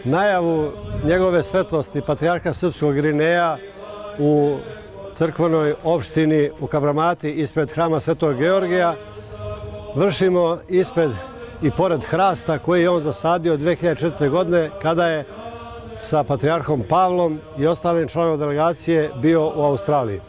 najavu njegove svetlosti patrijarha srpskog Irineja u crkvenoj opštini u Kabramati ispred hrama Svetog Georgija vršimo ispred i pored hrasta koji je on zasadio 2004. godine kada je sa patrijarhom Pavlom i ostalim članom delegacije bio u Australiji.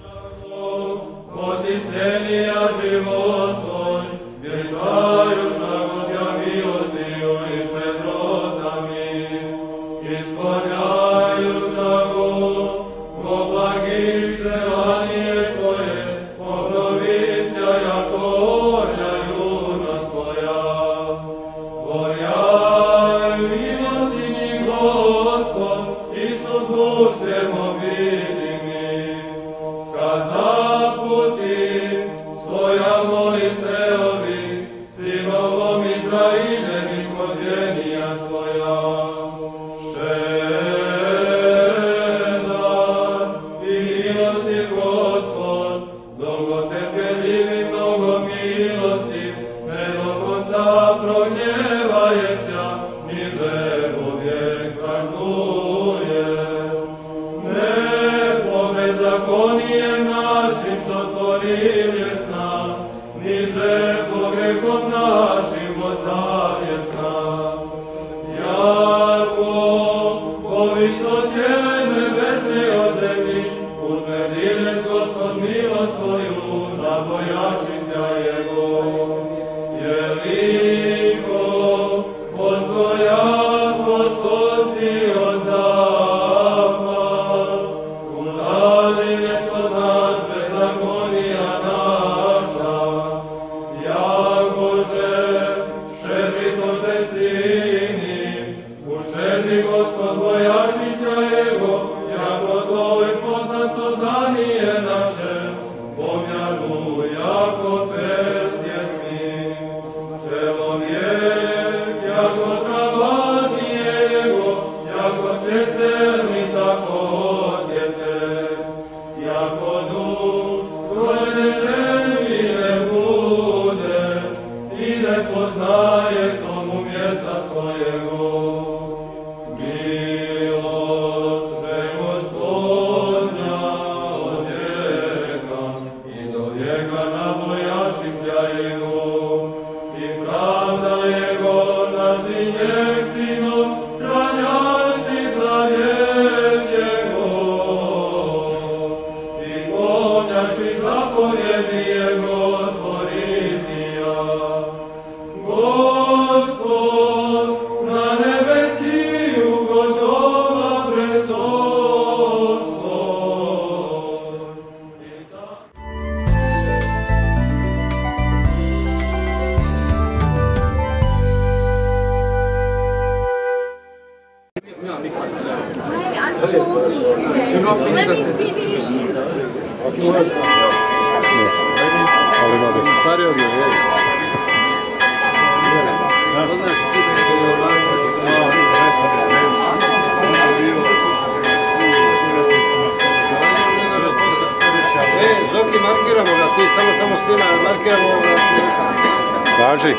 Važi.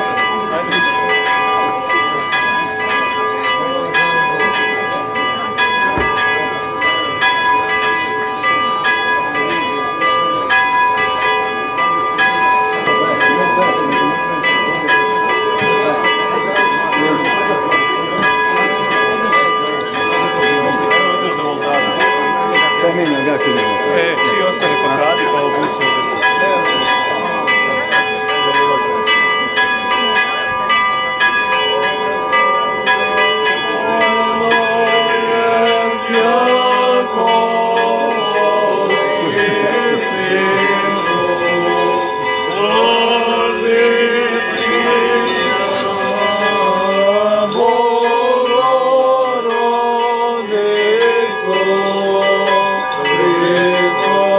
Ti ostane kod radi pa obuci. Oh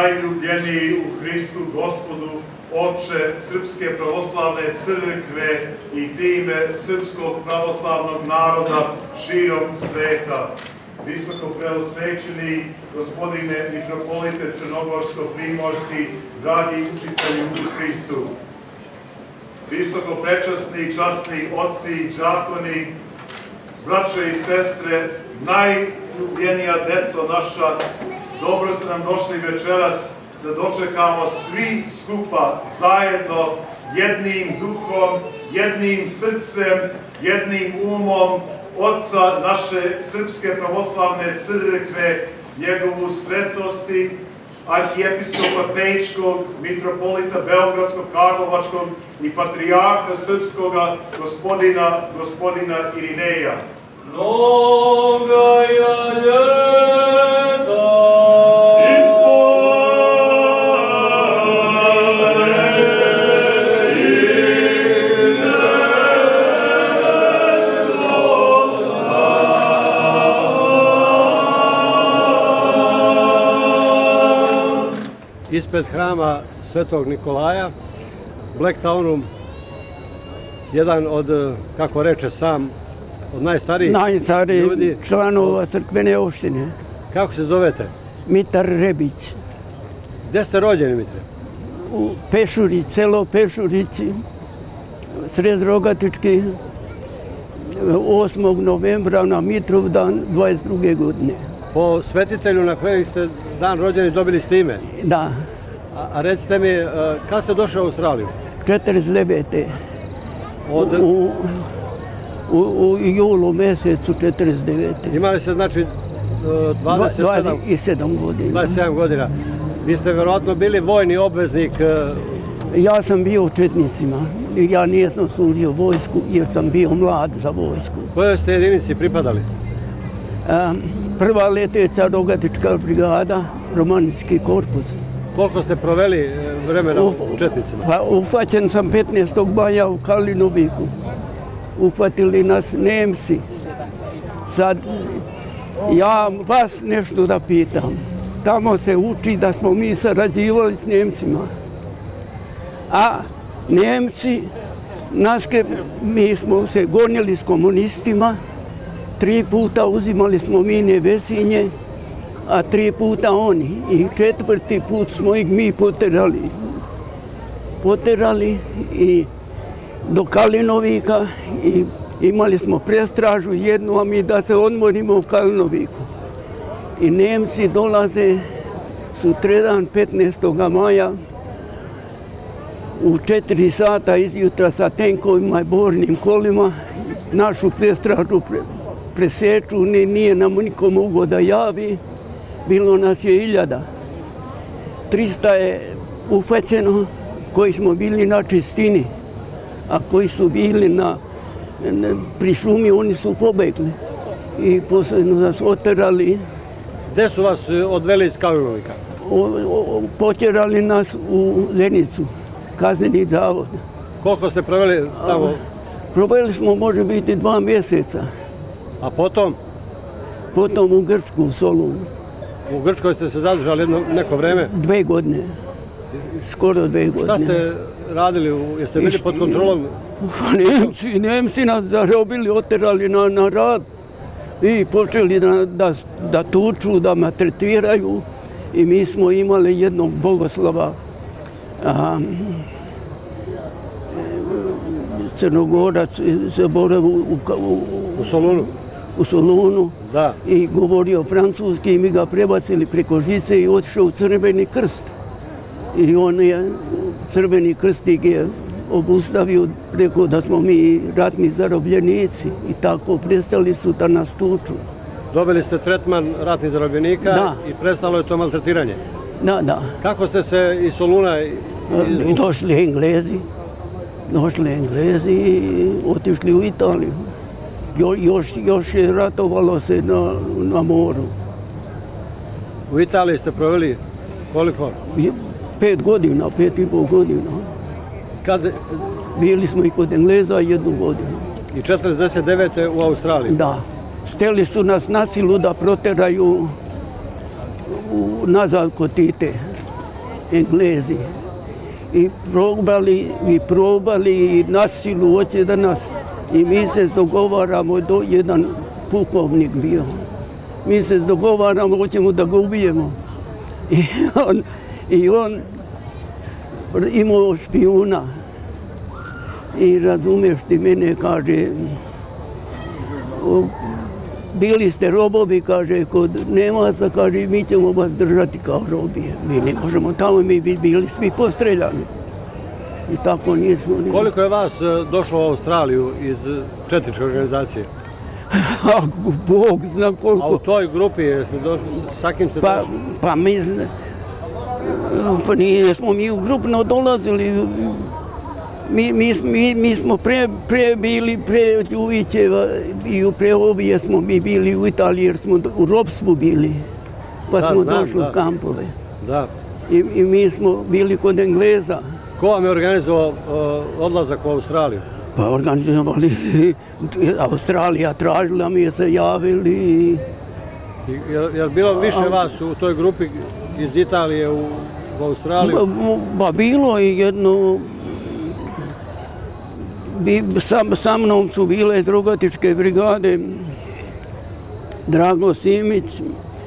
najljubljeniji u Hristu Gospodu, Oče Srpske pravoslavne crkve i time srpskog pravoslavnog naroda širom sveta. Visoko preosvećeni gospodine mitropolite Crnogorsko-primorski, dragi učitelji u Hristu. Visoko prečasni i časni oci i đakoni, braće i sestre, najljubljenija deco naša, dobro ste nam došli večeras da dočekamo svi skupa zajedno, jednim duhom, jednim srcem, jednim umom Otca naše Srpske pravoslavne crkve, njegovu svetosti, arhijepiskopa Pečkog, mitropolita Beogradskog, Karlovačkog i patrijarha srpskoga, gospodina Irineja. Mnoga je ljeta ispred hrama Svetog Nikolaja, Blacktownu, jedan od, kako reče sam, od najstarijih ljudi. Članova crkvene opštine. Kako se zovete? Mitar Rebić. Gde ste rođeni, Mitre? U Pešurici, selo Pešurici, sred Rogatički, 8. novembra na Mitrovdan 22. godine. Po svetitelju na kojeg ste dan rođeni dobili ste ime? Da. A recite mi, kada ste došli u Australiju? 49. U julu mjesecu 49. Imali ste znači 27 godina. 27 godina. Vi ste verovatno bili vojni obveznik. Ja sam bio u Četnicima. Ja nisam služio vojsku jer sam bio mlad za vojsku. Kojoj ste jedinici pripadali? Prva leteća Rogatička brigada, Romanijski korpus. Koliko ste proveli vremena u Četnicima? Pa uhvaćen sam 15. maja u Kalinoviku. Uhvatili nas Nemci. Sad, ja vas nešto da pitam. Tamo se uči da smo mi sarađivali s Nemcima. A Nemci, mi smo se gonili s komunistima, 3 puta uzimali smo mine Vesinje, a 3 puta oni. I 4. put smo ih mi poterali. Poterali i do Kalinovika i imali smo prestražu jednu, a mi da se odmorimo u Kalinoviku. I Nemci dolaze sutradan 15. maja u 4 sata izjutra sa tenkovima i bornim kolima. Našu prestražu preseču, nije nam niko mogao da javi. Bilo nas je 1000. 300 je uhvaćeno koji smo bili na čistini, a koji su bili pri šumi, oni su pobegli i posle nas oterali. Gde su vas odveli iz Kalinovika? Potjerali nas u Zenicu, kazneni zavod. Koliko ste proveli tamo? Proveli smo, može biti, 2 mjeseca. A potom? Potom u Grčku, u Solunu. U Grčkoj ste se zadržali neko vreme? 2 godine. Skoro 2 godine. Šta ste radili? Jeste bili pod kontrolom? Nemci nas zarobili, oterali na rad i počeli da tuču, da maltretiraju. I mi smo imali jednog bogoslova, Crnogorac, se boravio u Solunu. U Solunu. Da. I govorio francuski i mi ga prebacili preko žice i otišao u Crveni krst. I on je, Crveni krst je obustavio, rekao da smo mi ratni zarobljenici i tako prestali su da nas tuču. Dobili ste tretman ratnih zarobljenika i prestalo je to maltretiranje? Da. Kako ste se iz Soluna... Došli Englezi i otišli u Italiju. Još je ratovalo se na moru. U Italiji ste proveli koliko? 5 godina, 5,5 godina. Bili smo i kod Engleza 1 godinu. I 49. u Australiji? Da. Htjeli su nas na silu da proteraju nazad kod Tite. Englezi. I probali i na silu hoće da nas. I mi se dogovaramo, jedan pukovnik bio. Mi se dogovaramo, hoćemo da ga ubijemo. I on imao špijuna. I razumiješ ti mene, kaže, bili ste robovi, kaže, kod Nemaca, kaže, mi ćemo vas držati kao robije. Mi ne možemo, tamo mi bi bili svi postreljani. I tako nismo. Koliko je vas došlo u Australiju iz četničke organizacije? Bog zna koliko. A u toj grupi jeste došli, sa kim ste došli? Pa nismo mi u grupno dolazili. Mi smo pre bili, pre Đuvićeva i pre Ovije smo mi bili u Italiji jer smo u ropstvu bili. Pa smo došli u kampove. Da. I mi smo bili kod Engleza. Ko vam je organizovao odlazak u Australiju? Pa organizovali Australija, tražila mi je se javili. Je li bilo više vas u toj grupi iz Italije u Australiju? Ba bilo je jedno. Sa mnom su bile iz Rogatičke brigade Drago Simić,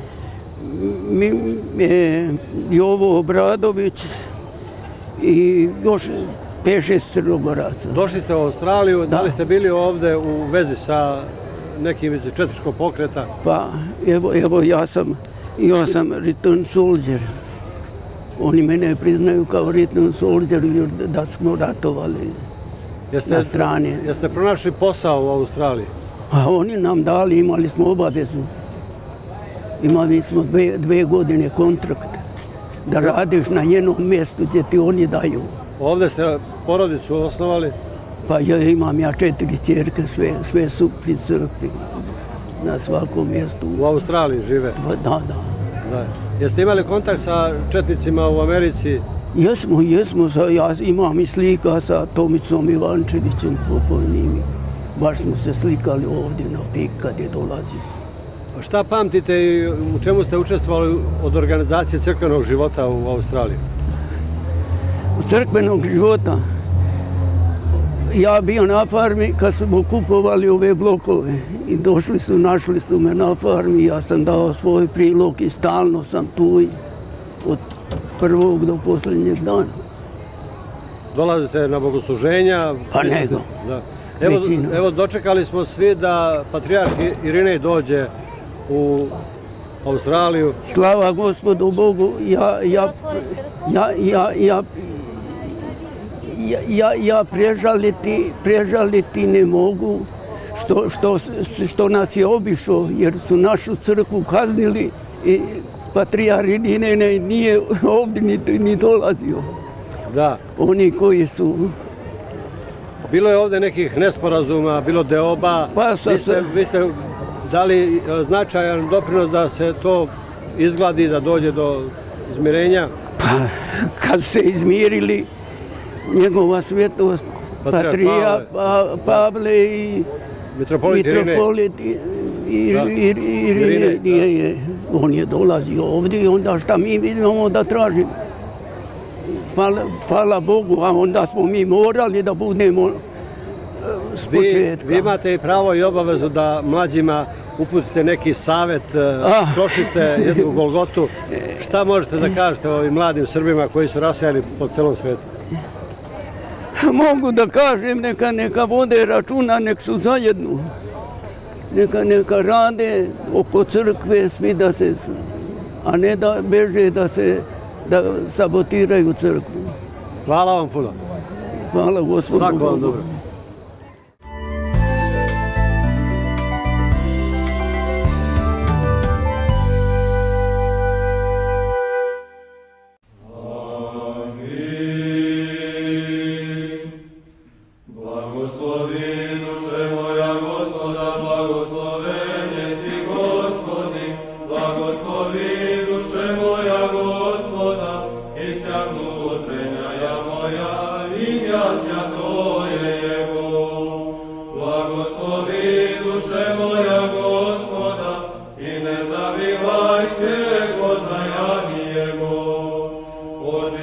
Jovo Obradović i još 5-6 Crnogoraca. Došli ste u Australiju, da li ste bili ovdje u vezi sa nekim iz četničkog pokreta? Pa evo ja sam return soldier. Oni mene priznaju kao return soldier da smo ratovali. Na strani. Jeste pronašli posao u Australiji? A oni nam dali, imali smo obavezu. Imali smo 2 godine kontrakt da radiš na jednom mjestu gdje ti oni daju. Ovdje ste porodicu osnovali? Pa imam ja 4 ćerke, sve su pri crkvi, na svakom mjestu. U Australiji žive? Da. Jeste imali kontakt sa četnicima u Americi? Jesmo. Ja imam i slika sa Tomicom Ivančevićem pokojnim. Baš smo se slikali ovdje na pik kad je dolazio. Šta pamtite i u čemu ste učestvovali od organizacije crkvenog života u Australiji? U crkvenog života? Ja bio na farmi kad smo kupovali ove blokove i našli su me na farmi. Ja sam dao svoj prilog i stalno sam tu od prvog do posljednjeg dana. Dolazite na bogosluženja? Pa nego. Evo, dočekali smo svi da patrijarh Irinej dođe u Australiju. Slava Gospodu Bogu, ja prežaliti ne mogu što nas je obišao, jer su našu crkvu kaznili i patrijarh Irinej nije ovdje ni dolazio. Da. Oni koji su... Bilo je ovdje nekih nesporazuma, bilo deoba. Vi ste dali značajan doprinos da se to izgladi, da dođe do izmirenja? Pa, kad se izmirili njegova svetost, patrijarh Pavle i mitropolit Irinej, on je dolazio ovdje i onda šta mi imamo da tražimo? Hvala Bogu, a onda smo mi morali da budemo s početka. Vi imate i pravo i obavezu da mlađima uputite neki savjet, prošli ste jednu Golgotu. Šta možete da kažete ovim mladim Srbima koji su rasejani po celom svijetu? Mogu da kažem, neka vode računa, nek su zajedno. Neka rade oko crkve svi da se, a ne da beže da sabotiraju crkvu. Hvala vam puno. Hvala Gospodu. Svako vam dobro. Oči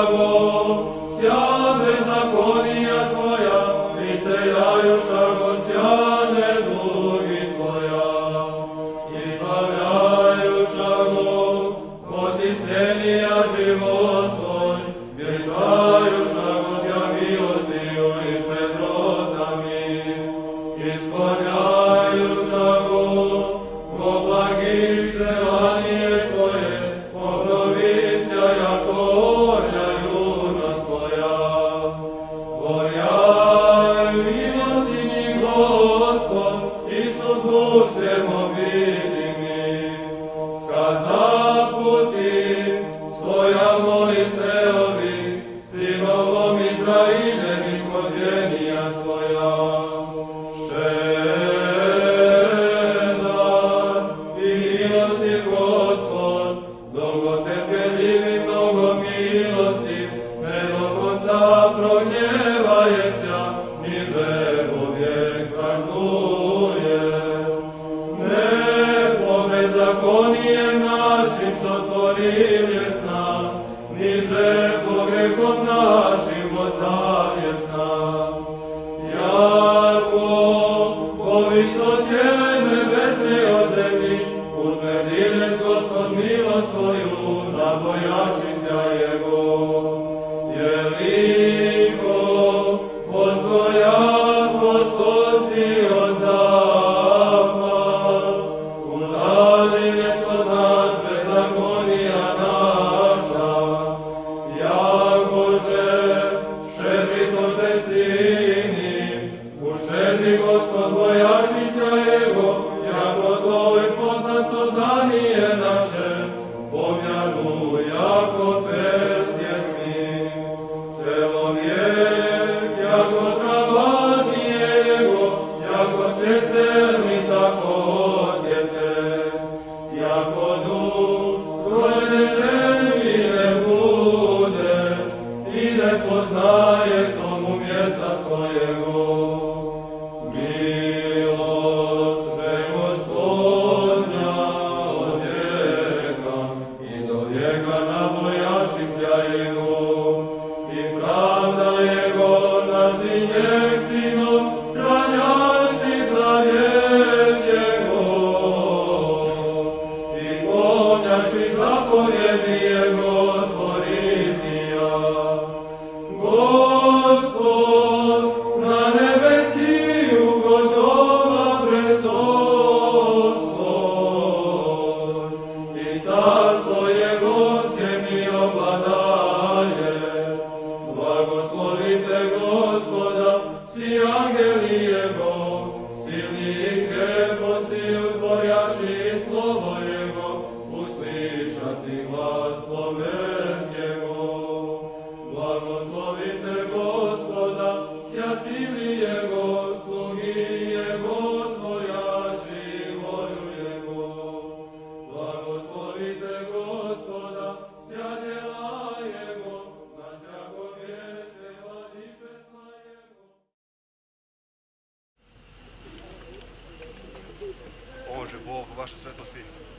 Bože, Bog, vaše svetosti.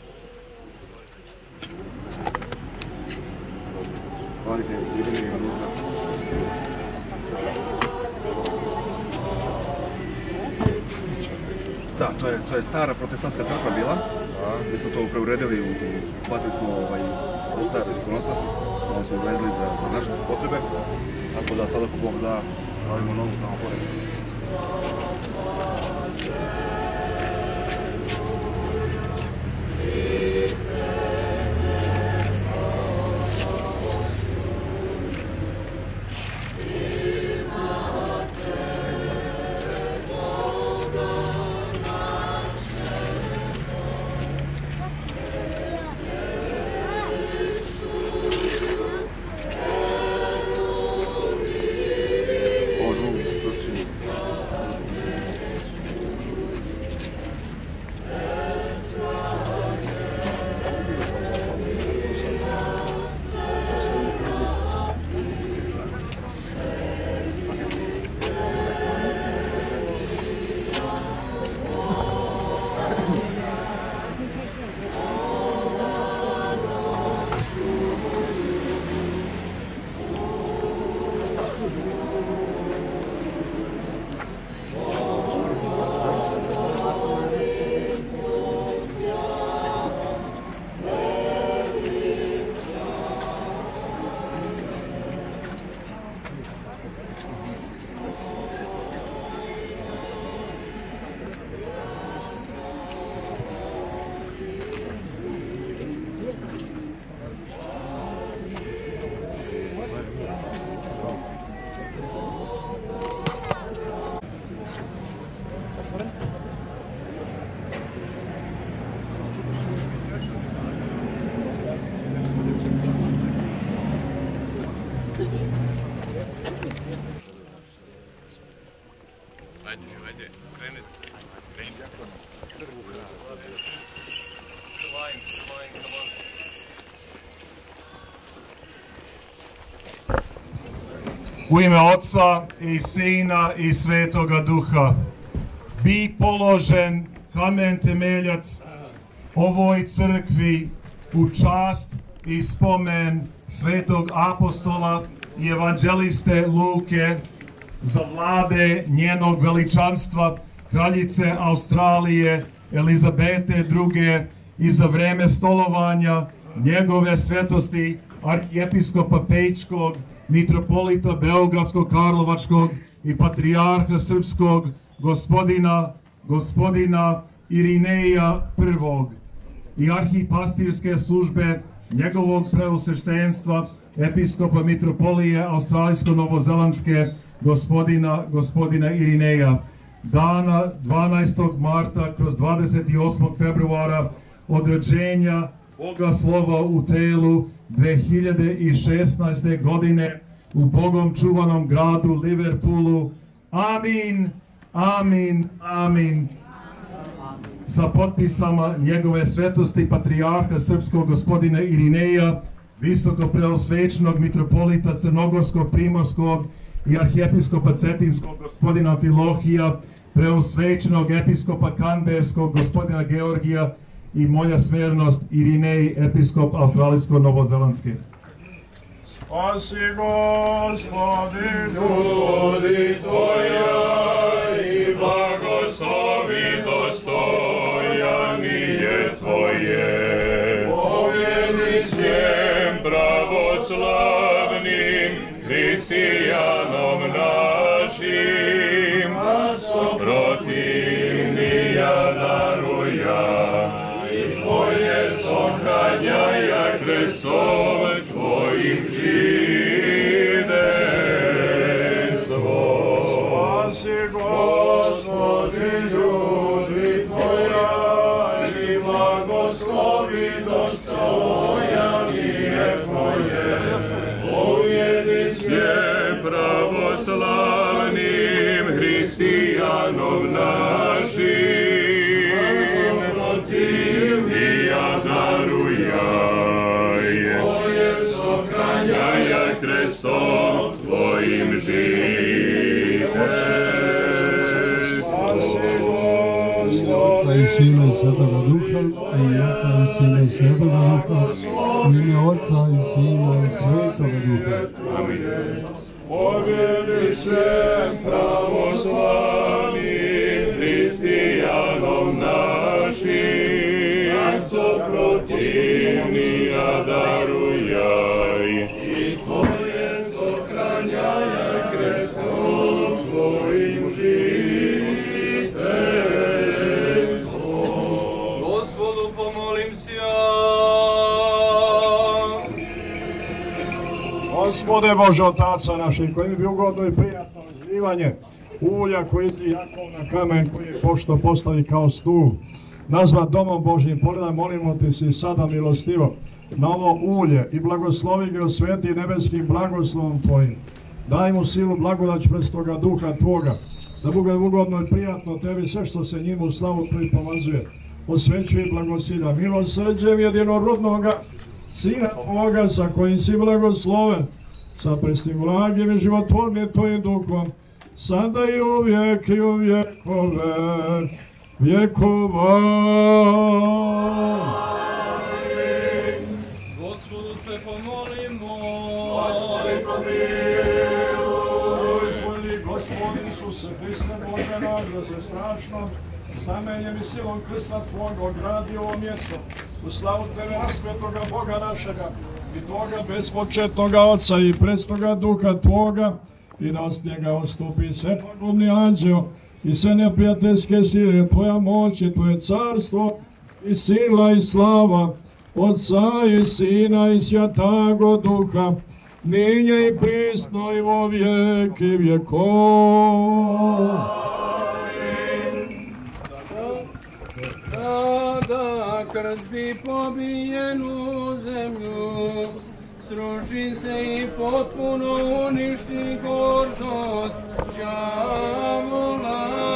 Da, to je stara protestantska crkva bila. Mi smo to preuredili, platili smo oltar ikonostas, malo smo uredili za naše potrebe, tako da sad ako Bog da, pravimo novu tamo pored. Ajde, kreni. U ime Otca i Sina i Svetoga Duha, bi položen kamen temeljac ovoj crkvi u čast i spomen svetog apostola i evanđeliste Luke za vlade njenog veličanstva kraljice Australije Elizabete II i za vreme stolovanja njegove svetosti arhijepiskopa Pečkog, mitropolita Beogradskog, Karlovačkog i patrijarha srpskog gospodina Irineja I i arhipastirske službe njegovog preosveštenstva episkopa mitropolije Australijsko-Novozelandske gospodina Irineja. Dana 12. marta kroz 28. februara od rođenja Boga slova u telu 2016. godine u Bogom čuvanom gradu Liverpoolu. Amin, amin, amin. Sa potpisama njegove svetosti patrijarha srpskog gospodina Irineja, visoko preosvećenog mitropolita Crnogorskog, Primorskog i arhijepiskopa Cetinskog gospodina Filohija, preosvećenog episkopa Canberskog gospodina Georgija i moja smernost Irinej, episkop Australijsko-Novozelandske. Spasi Gospodi ljudi Tvoja i blagoslovi dostojanije Tvoje. Povjedi svem pravoslavnim hristijanom našim, protivnija daruja i Tvoje sohranjaja krestom Tvojim židestvo. Spasi Gospodi ljudi Tvoja i blagoslovi dostojanije Tvoje. Povjedi svem pravoslavnim hristijanom našim, protivnija darujaj, Tvoje sohranjaja krestom Tvojim židestvo. Oca i Sina i Svetoga Duha, i Oca i Sina i Svetoga Duha, u ime Oca i Sina i Svetoga Duha. Amin. Povjedi svem pravoslavnim hristijanom našim, protivnija darujaj i Tvoje sohranjaja krestom Tvojim žiteljstvo. Gospodu pomolim se ja. Gospode Bože Otaca našeg, koji mi bi ugodno i prijatno izljivanje ulja koji izli Jakov na kamen koji je pošto postavi kao stup, nazvat domom Božjim, poredaj, molimo Ti si sada milostivo na ovo ulje i blagoslovi ga osveti nebeskim blagoslovom Tvojim. Daj mu silu blagodać prestoga Duha Tvoga, da bude ugodno i prijatno Tebi sve što se njim u slavu pripomazuje. Osvećuje blagosilja milosrđem jedinorodnoga Sina Tvoga sa kojim si blagosloven, sa prestim blagim i životvornim Tvojim Duhom, sada i uvijek i u vjekove vjekova. Gospodu se pomolimo. Gospodi pomiluj. Svojili Gospodin Isuse Hriste Bože naš, da se strašnom znamenjem i silom krsta Tvoga ogradi ovo mjesto u slavu Tebe raspetoga Boga našega i Tvoga bespočetnoga Oca i prestoga Duha Tvoga, i da od njega ostupi sve pogubni anđeo i sve neprijateljske sile, Tvoja moć i Tvoje carstvo i sila i slava Otca i Sina i Svjatago Duha, ninje i prisno i vo vijeki vjekov. Kada krst pobijenu zemlju, sruši se i potpuno uništi gordost đavola.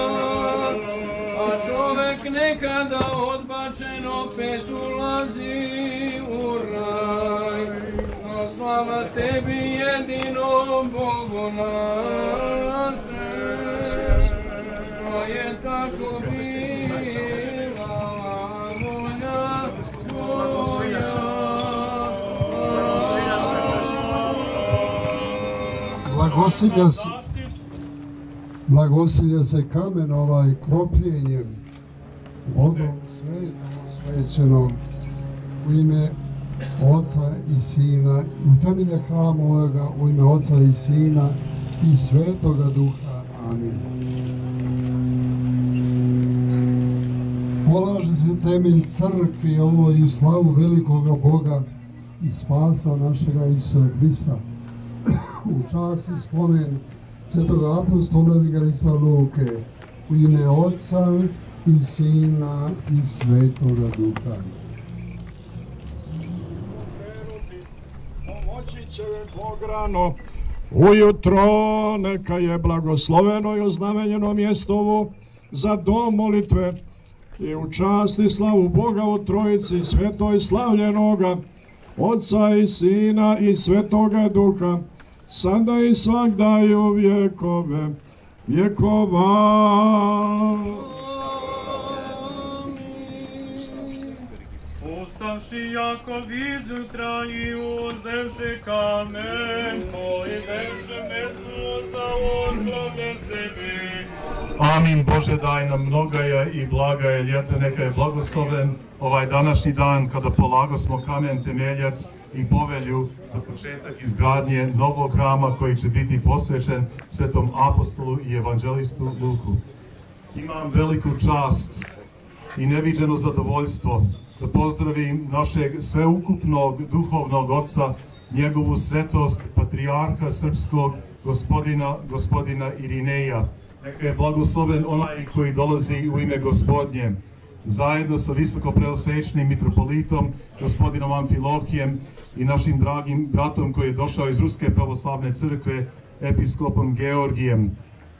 opet ulazi u raj. No slava tebi jedinom Bogu našem, to je tako bila volja tvoja. Blagosilja se kamen kropljenjem vodom svećenom u ime Oca i Sina, u temelje hrama ovoga u ime Oca i Sina i Svetoga Duha. Amin. Polaže se temelj crkvi ovo i u slavu velikoga Boga i spasa našega Isusa Hrista. U čast i spomen Svetoga apostola evangelista Luke, u ime Oca i Sina i Svetoga Duha. Pomoći će Bog rano, ujutro neka je blagosloveno i oznamenjeno mjesto ovo za dom molitve i u čast i slavu Boga u Trojici svetoj slavljenoga, Oca i Sina i Svetoga Duha, sada i svagda i u vjekove vjekova. Ustavši Jakov izutra i uzevši kamen, pojdeše metnu za ozglavlje sebi. Amin. Bože, daj nam mnogaja i blagaja ljeta, neka je blagosloven ovaj današnji dan kada polagosmo kamen temeljac i povelju za početak izgradnje novog hrama koji će biti posvećen svetom apostolu i evanđelistu Luku. Imam veliku čast i neviđeno zadovoljstvo da pozdravim našeg sveukupnog duhovnog oca, njegovu svetost, patrijarha srpskog, gospodina Irineja. Neka je blagosloven onaj koji dolazi u ime Gospodnje, zajedno sa visoko preosvećenim mitropolitom, gospodinom Amfilohijem i našim dragim bratom koji je došao iz Ruske pravoslavne crkve, episkopom Georgijem.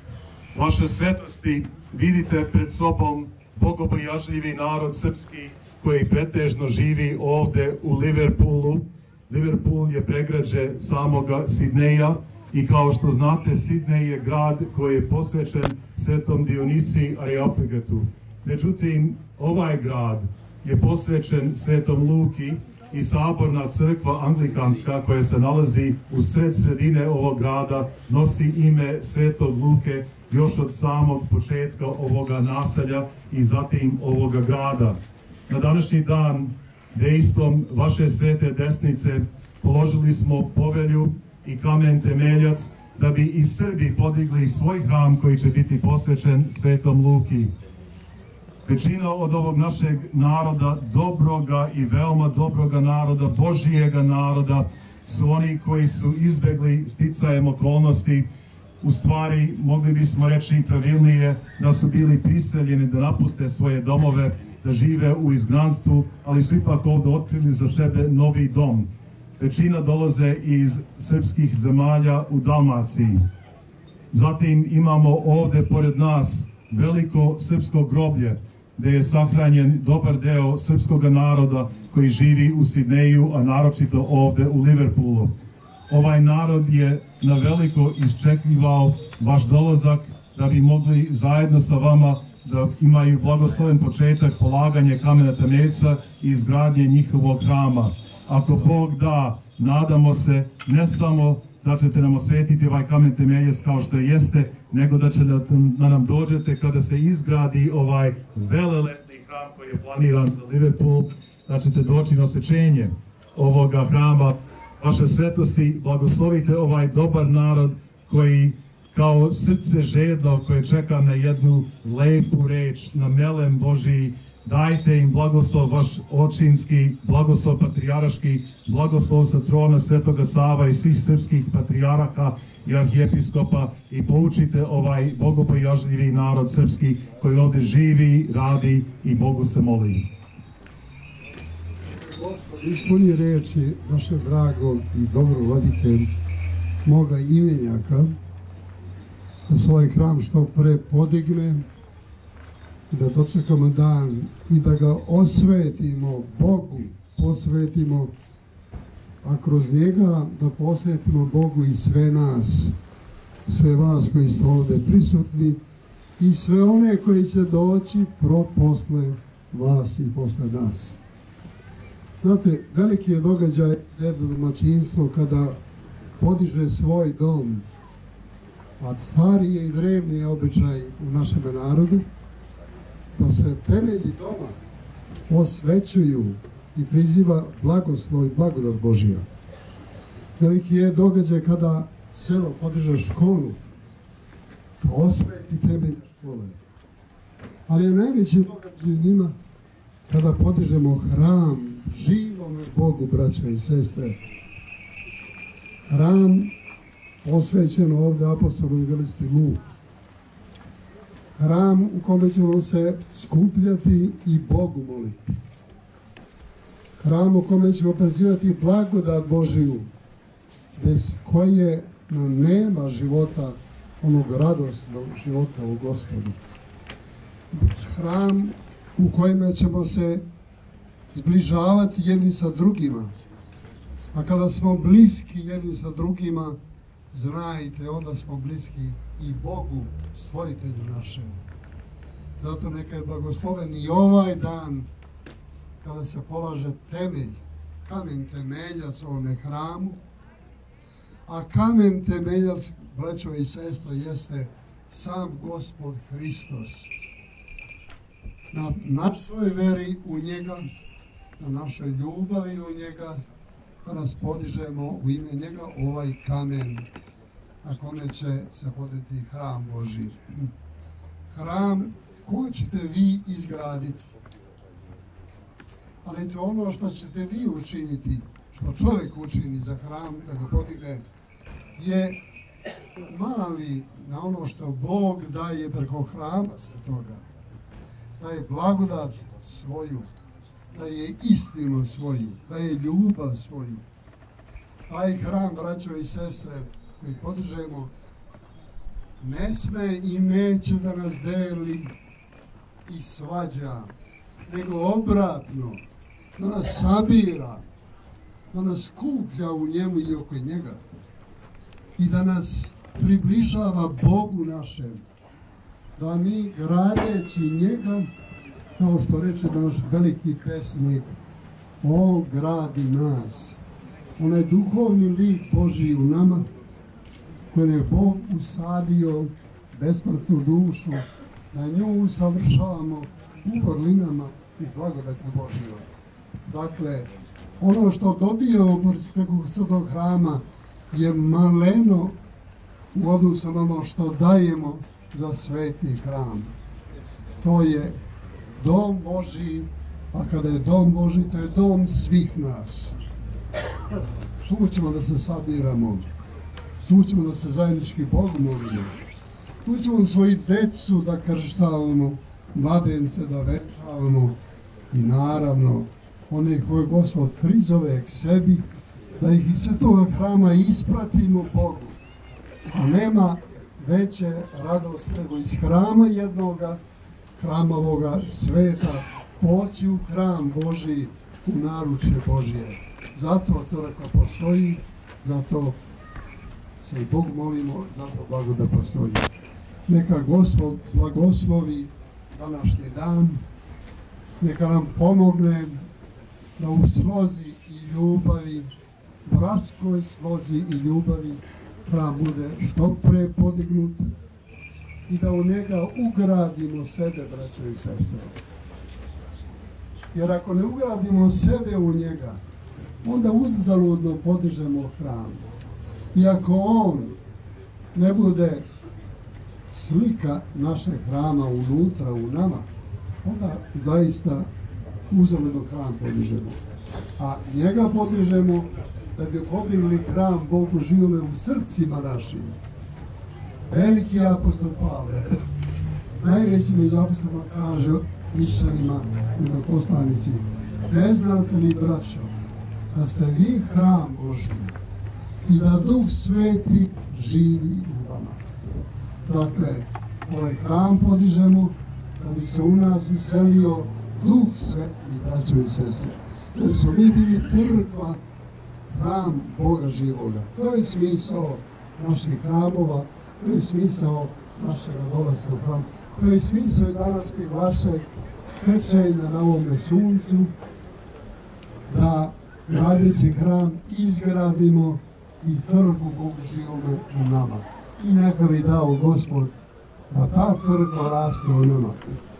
Vaše svetosti, vidite pred sobom bogobojažljivi narod srpski koji pretežno živi ovde u Liverpoolu. Liverpool je pregrađe samoga Sidneja i kao što znate, Sidnej je grad koji je posvećen svetom Dionisi Areopagitu. Međutim, ovaj grad je posvećen svetom Luki i saborna crkva anglikanska koja se nalazi u sredine ovog grada nosi ime svetog Luke još od samog početka ovoga naselja i zatim ovoga grada. Na današnji dan dejstvom vaše svete desnice položili smo povelju i kamen temeljac da bi i Srbi podigli svoj hram koji će biti posvećen svetom Luki. Većina od ovog našeg naroda, dobroga i veoma dobroga naroda, Božijega naroda, su oni koji su izbegli sticajem okolnosti, u stvari mogli bismo reći pravilnije da su bili priseljeni da napuste svoje domove, da žive u izgnanstvu, ali su ipak ovdje otkrili za sebe novi dom. Većina dolaze iz srpskih zemalja u Dalmaciji. Zatim imamo ovdje pored nas veliko srpsko groblje, gdje je sahranjen dobar deo srpskog naroda koji živi u Sidneju, a naročito ovdje u Liverpoolu. Ovaj narod je na veliko iščekivao vaš dolazak da bi mogli zajedno sa vama da imaju blagosloven početak, polaganje kamena temeljca i izgradnje njihovog hrama. Ako Bog da, nadamo se ne samo da ćete nam osvetiti ovaj kamen temeljac kao što jeste, nego da će da nam dođete kada se izgradi ovaj velelepni hram koji je planiran za Liverpool, da ćete doći na osvećenje ovoga hrama. Vaše svetosti, blagoslovite ovaj dobar narod koji kao srce žedno koje čeka na jednu lepu reč, na melem Božiji. Dajte im blagoslov vaš očinski, blagoslov patrijarški, blagoslov sa trona Svetoga Sava i svih srpskih patrijaraka i arhijepiskopa i poučite ovaj bogobojažljivi narod srpski koji ovdje živi, radi i Bogu se moli. Gospod, ispuni reči našeg dragog i dobrog vladike moga imenjaka, da svoj hram što pre podigne da dočekamo dan i da ga osvetimo Bogu, posvetimo, a kroz njega da posvetimo Bogu i sve nas, sve vas koji ste ovdje prisutni i sve one koji će doći posle vas i posle nas. Znate, veliki je događaj jedno domaćinstvo kada podiže svoj dom, a stari je i drevni je običaj u našem narodu, da se temelji doma osvećuju i priziva blagoslov i blagodat Božija. Veliki je događaj kada selo podiže školu, osveti temelj škole. Ali je najveći događaj njima kada podižemo hram živome Bogu, braćo i sestre. Hram osvećen ovdje apostolu Evangelisti Luk. Hram u kome ćemo se skupljati i Bogu moliti. Hram u kome ćemo pozivati blagodat Božiju, bez koje nam nema života, onog radosnog života u Gospodu. Hram u kojem ćemo se zbližavati jedni sa drugima. A kada smo bliski jedni sa drugima, znajte, onda smo bliski i Bogu, stvoritelju našem. Zato neka je blagosloven i ovaj dan kada se polaže temelj, kamen temeljac ovome hramu, a kamen temeljac, braćo i sestre, jeste sam Gospod Hristos. Na našoj veri u njega, na našoj ljubavi u njega, da nas podižemo u ime njega ovaj kamen, na kome će se poditi hram Božji. Hram koji ćete vi izgraditi. Ali to ono što ćete vi učiniti, što čovjek učini za hram, da ga podigne, je mali na ono što Bog daje preko hrama svetoga. Daje blagodat svoju, daje istinu svoju, daje ljubav svoju. Taj hram, braćo i sestre, koji podižemo, ne sme i neće da nas deli i svađa, nego obratno, da nas sabira, da nas kuplja u njemu i oko njega i da nas približava Bogu našem, da mi gradeći njega, kao što reče naš veliki pesnik, on gradi nas. Onaj duhovni lik Božji u nama, koji je Bog usadio besmrtnu dušu, da nju usavršavamo u vrlinama i blagodati Božjoj. Dakle, ono što dobijemo preko svetog hrama je maleno u odnosu na ono što dajemo za sveti hram. To je dom Božji, a kada je dom Božji, to je dom svih nas. Tu ćemo da se sabiramo, tu ćemo da se zajednički Bogu molimo, tu ćemo svoju decu da krštavamo, mladence da venčavamo i naravno one koje Gospod prizove k sebi, da ih iz svetoga hrama ispratimo Bogu. A nema veće radosti nego iz hrama jednoga, hramovoga sveta, poći u hram Božji, u naručje Božje. Zato crkva postoji, zato se i Bogu molimo, zato blagodat postoji. Neka Gospod blagoslovi današnji dan, neka nam pomogne da u slozi i ljubavi, bratskoj slozi i ljubavi, hram bude što pre podignut i da u njega ugradimo sebe, braćo i sestre. Jer ako ne ugradimo sebe u njega, onda uzaludno podižemo hram. I ako on ne bude slika našeg hrama unutra, u nama, onda zaista uzaludno hram podižemo. A njega podižemo da bi podigli hram Bogu živome u srcima našim. Veliki apostol Pavle, najveći među apostolima, kaže mišljenima i poslanici: ne znate li, braćo, da ste vi hram Božji i da Duh Sveti živi u vama. Dakle, ovaj hram podižemo kad se u nas uselio Duh Sveti, braćo i sestre. Da smo mi bili crkva, hram Boga živoga. To je smisao naših hramova, to je smisao našeg dolaska u hram. To je smisao današnjeg vašeg pečenja na ovome suncu, da radeći hram izgradimo i crkvu Bogu živome u nama. I neka bi dao Gospod da ta crkva raste u nama.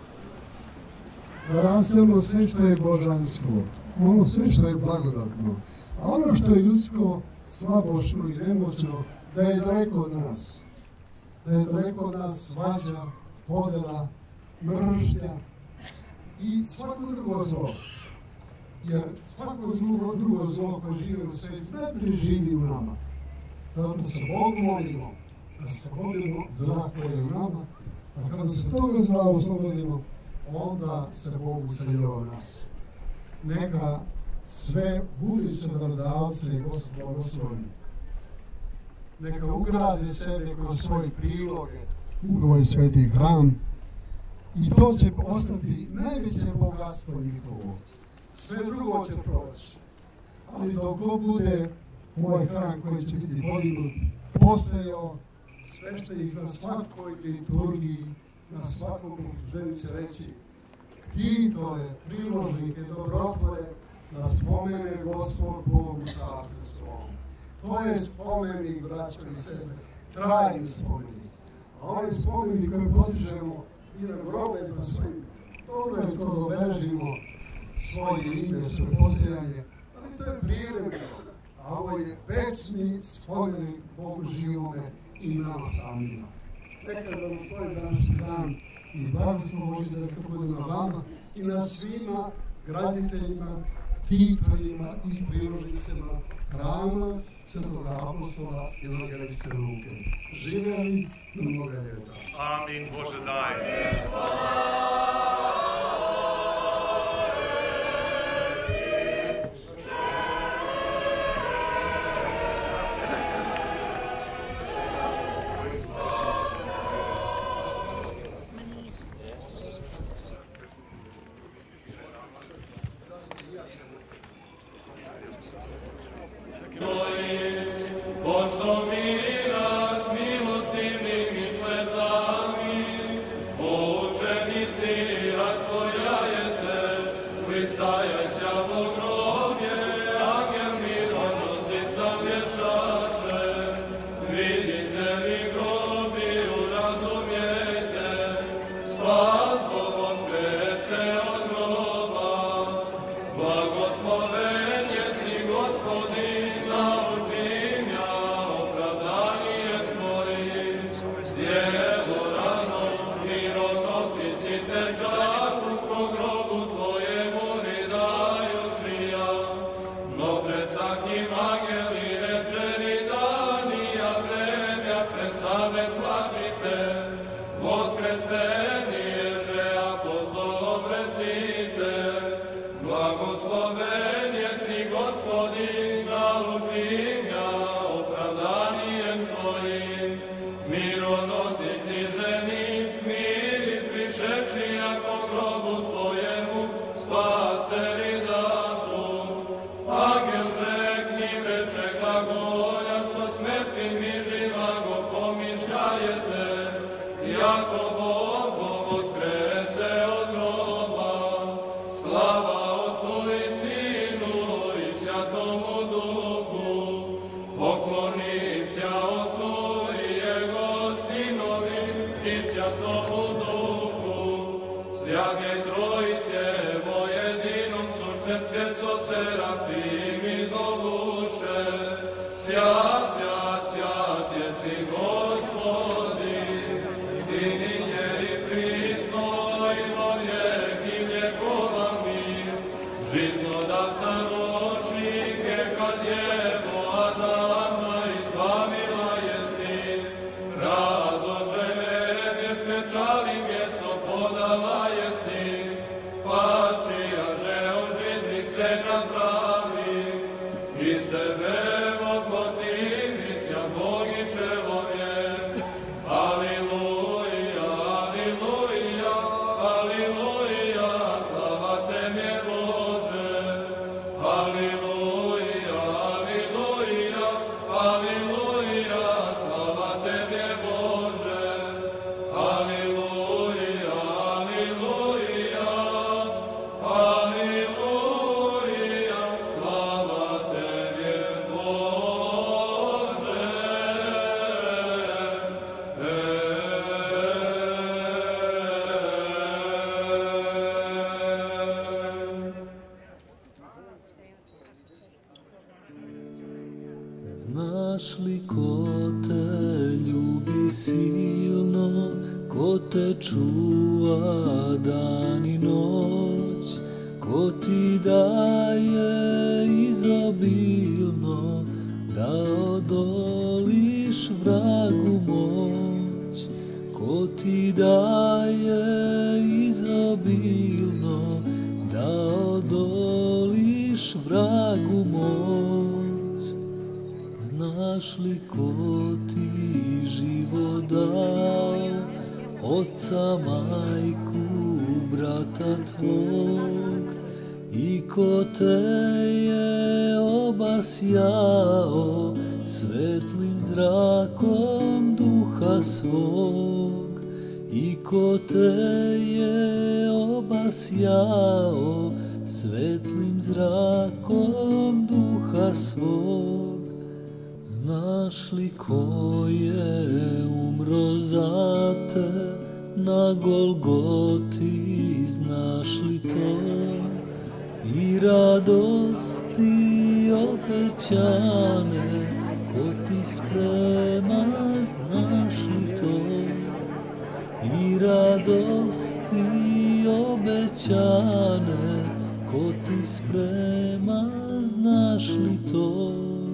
Da rastemo sve što je božansko, ono sve što je blagodatno, a ono što je ljudsko, slabošno i nemoćno, da je daleko od nas. Da je daleko od nas svađa, podela, mržnja i svako drugo zlo. Jer svako drugo zlo koje živi u svijetu ne preživi u nama. Zato se Bogu molimo da slobodimo zla koje je u nama, a kada se toga zla oslobodimo, onda se Bog useljava u nas. Neka sve buduće darodavce Gospod blagoslovi. Neka ugrade sebe kroz svoje priloge u ovaj sveti hram i to će ostati najveće bogatstvo njihovo. Sve drugo će proći. Ali dok bude ovaj hram koji će biti podignut, postojao sveštenik na svakoj liturgiji, na svakom želju će reći ktitore, priložnike, dobrotvore, da spomene Gospod Bog u carstvu svom. To je spomenik, braćo i sestre, trajni spomenik. A ovaj spomenik koji podižemo i na grobe na svojim, dobro je to da obeležimo svoje ime, svoje postojanje, ali to je privremeno. A ovo je večni spomenik Bogu živome i nama samima. Neka da u svoj današnji dan i blagoslov Božji da neka bude na vama i na svima graditeljima, ktitorima i priložnicima hrama Svetog apostola i evangeliste Luke. Živjeli na mnoga ljeta. Amin, Bože daj. Pošto mira s milostivnim i slezami, učenici rastvojajete, pristajaća po grobje, angel mironosica vješaše. Vidite li grobiju, razumijete, spas Bog voskrese od groba. Blagosloven jesi Gospodin, naučim ja opravdanije Tvoji. Zdjelo rano, mironosici te džaku, ko grobu Tvojemu ni dajušija. No presak njim angeli rečeni danija vremja, prestave plačite. Voskresenije že apostolom recite. Blagosloven jesi Gospodin, naučim ja opravdanijem Tvojim. Mironosici ženi smiri, prišeći jako grobu Tvojemu, spaseri da put. Angel že k njim reče glagolja, što smrtnim i živago pomišljajete, jako Bog voskrese od groba. Slava Otcu i Sinu i Svjatomu Duhu, poklonim se Otcu i Jego Sinovi i Svjatomu Duhu. Sjage Trojice vojedinom suštenstve so serafimi zovuše. Sjat, sjat, sjat jesi Gospodin, dininje i prisno izvor vijek i vjekova mir. Žiznodavca ročnike kad Djevo Adama izbavila jesi. Rado želje pečali mjesto podala jesi. Pačija že od žiznih se napravi, iz tebe voploti si silno, ko te čuva dan i noć, ko ti daje izobilno, da odoliš vragu moć, ko ti daje izobilno, da odoliš vragu moć. Znaš li ko ti život dao, oca, majku, brata tvog, i ko te je obasjao svetlim zrakom duha svog, i ko te je obasjao svetlim zrakom duha svog. Znaš li ko je umro za te na Golgoti, znaš li to? I radosti obećane ko ti sprema, znaš li to? I radosti obećane ko ti sprema, znaš li to?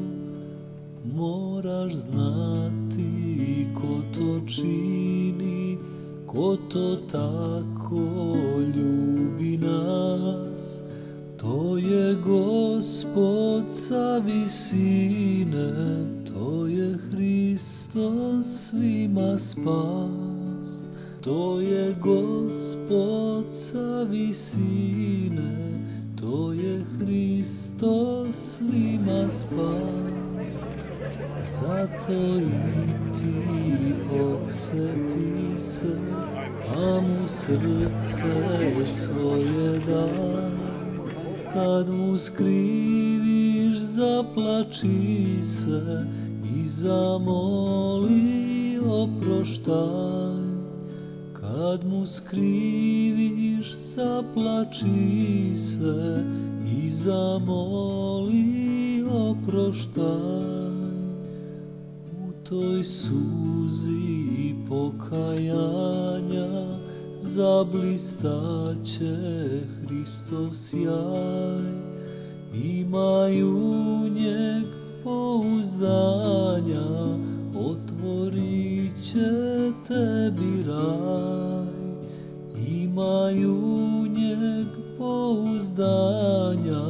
Moraš znati ko to čini, ko to tako ljubi nas. To je Gospod sa visine, to je Hristos svima spas. To je Gospod sa visine, to je Hristos svima spas. Zato i ti osjeti se, a mu srce svoje daj. Kad mu skriviš, zaplači se i zamoli oproštaj. Kad mu skriviš, zaplači se i zamoli oproštaj. U toj suzi pokajanja zablistaće Hristov sjaj. Imaju njeg pouzdanja, otvorit će tebi raj. Imaju njeg pouzdanja,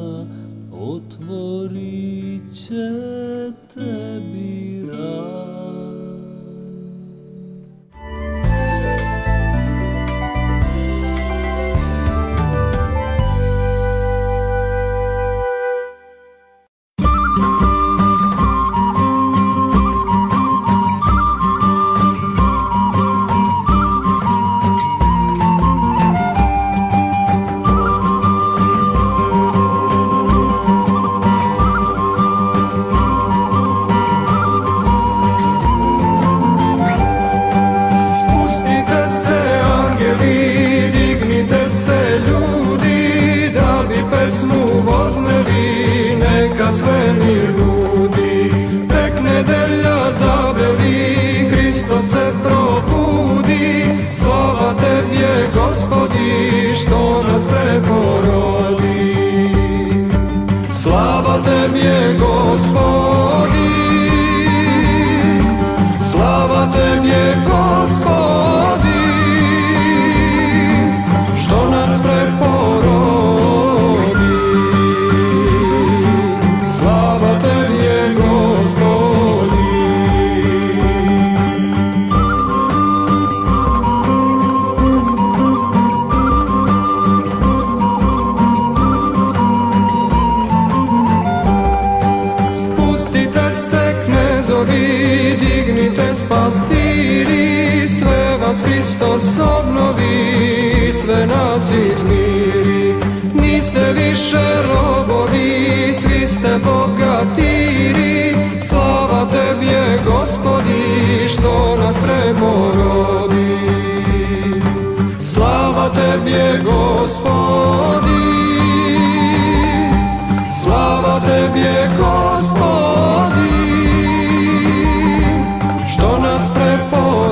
otvorit će tebi raj. Hristos obnovi, sve nas izmiri. Niste više robovi, svi ste bogatiri. Slava tebi je, Gospodi, što nas preporodi. Slava tebi je, Gospodi, slava tebi je, Gospodi, što nas preporodi.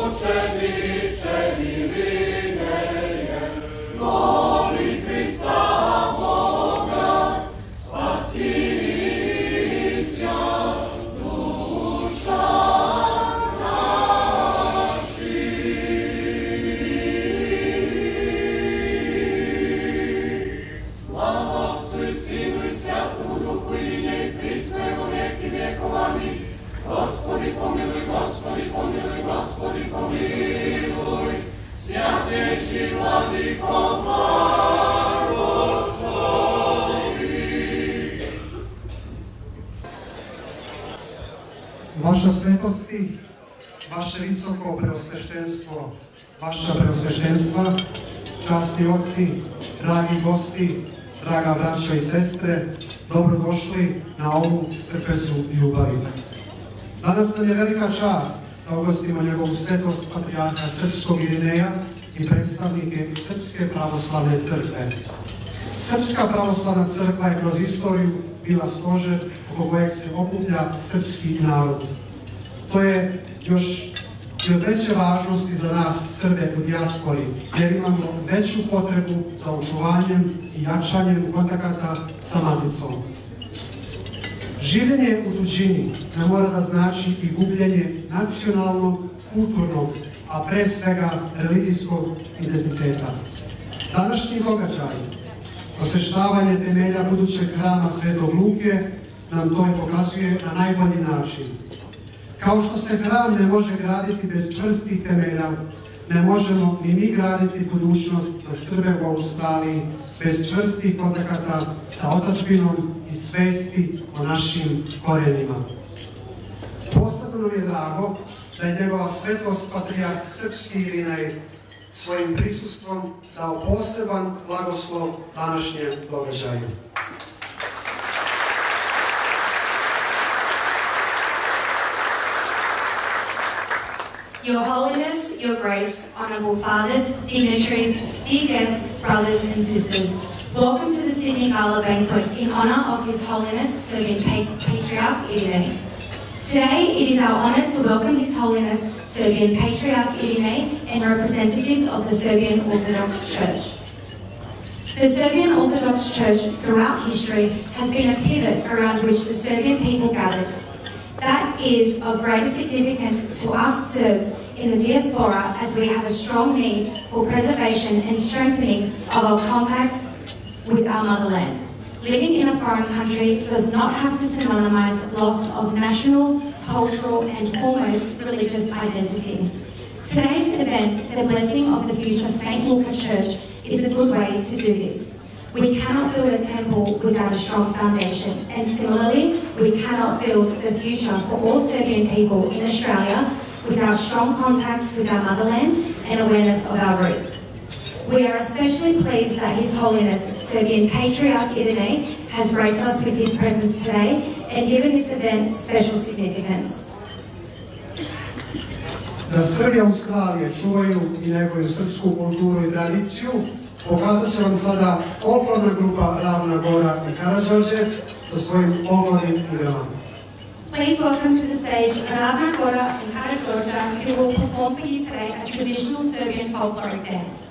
Vaša svetosti, vaše visoko preosveštenstvo, vaša preosveštenstva, časni oci, dragi gosti, draga braća i sestre, dobrodošli na ovu trpezu ljubavi. Danas nam je velika čast da ugostimo njegovu svetost patrijarha Srpskog Irineja i predstavnike Srpske pravoslavne crkve. Srpska pravoslavna crkva je kroz istoriju bila stožer oko kojeg se okuplja srpski narod. To je još i od veće važnosti za nas Srbe u dijaspori, jer imamo veću potrebu za očuvanjem i jačanjem kontakata sa maticom. Življenje u tuđini ne mora da znači i gubljenje nacionalnog, kulturnog, a pre svega religijskog identiteta. Današnji događaj, osveštavanje temelja budućeg hrama Svetog Luke, nam to i pokazuje na najbolji način. Kao što se hram ne može graditi bez čvrstih temelja, ne možemo ni mi graditi budućnost za Srbe u Australiji bez čvrstih kontakata sa otadžbinom i svesti o našim korenima. Posebno nam je drago da je njegova svetost patrijarh Srpski Irinej svojim prisustvom dao poseban blagoslov današnjem događaju. Your Holiness, Your Grace, Honourable Fathers, dignitaries, dear guests, brothers and sisters, welcome to the Sydney Gala Banquet in honour of His Holiness Serbian Patriarch Irinej. Today it is our honour to welcome His Holiness Serbian Patriarch Irinej and representatives of the Serbian Orthodox Church. The Serbian Orthodox Church throughout history has been a pivot around which the Serbian people gathered. That is of greater significance to us Serbs in the diaspora, as we have a strong need for preservation and strengthening of our contact with our motherland. Living in a foreign country does not have to synonymise loss of national, cultural and foremost religious identity. Today's event, the blessing of the future St. Luca Church, is a good way to do this. We cannot build a temple without a strong foundation, and similarly, we cannot build the future for all Serbian people in Australia without strong contacts with our motherland and awareness of our roots. We are especially pleased that His Holiness Serbian Patriarch Irinej has graced us with his presence today and given this event special significance. Da Srbi Australije čuvaju i neguju srpsku kulturu i tradiciju, pokazat će vam sada folklorna grupa Ravna Gora i Karađorđe sa svojim folklornim igrama. Please welcome to the stage Ravna Gora and Karađorđe, who will perform for you today a traditional Serbian folkloric dance.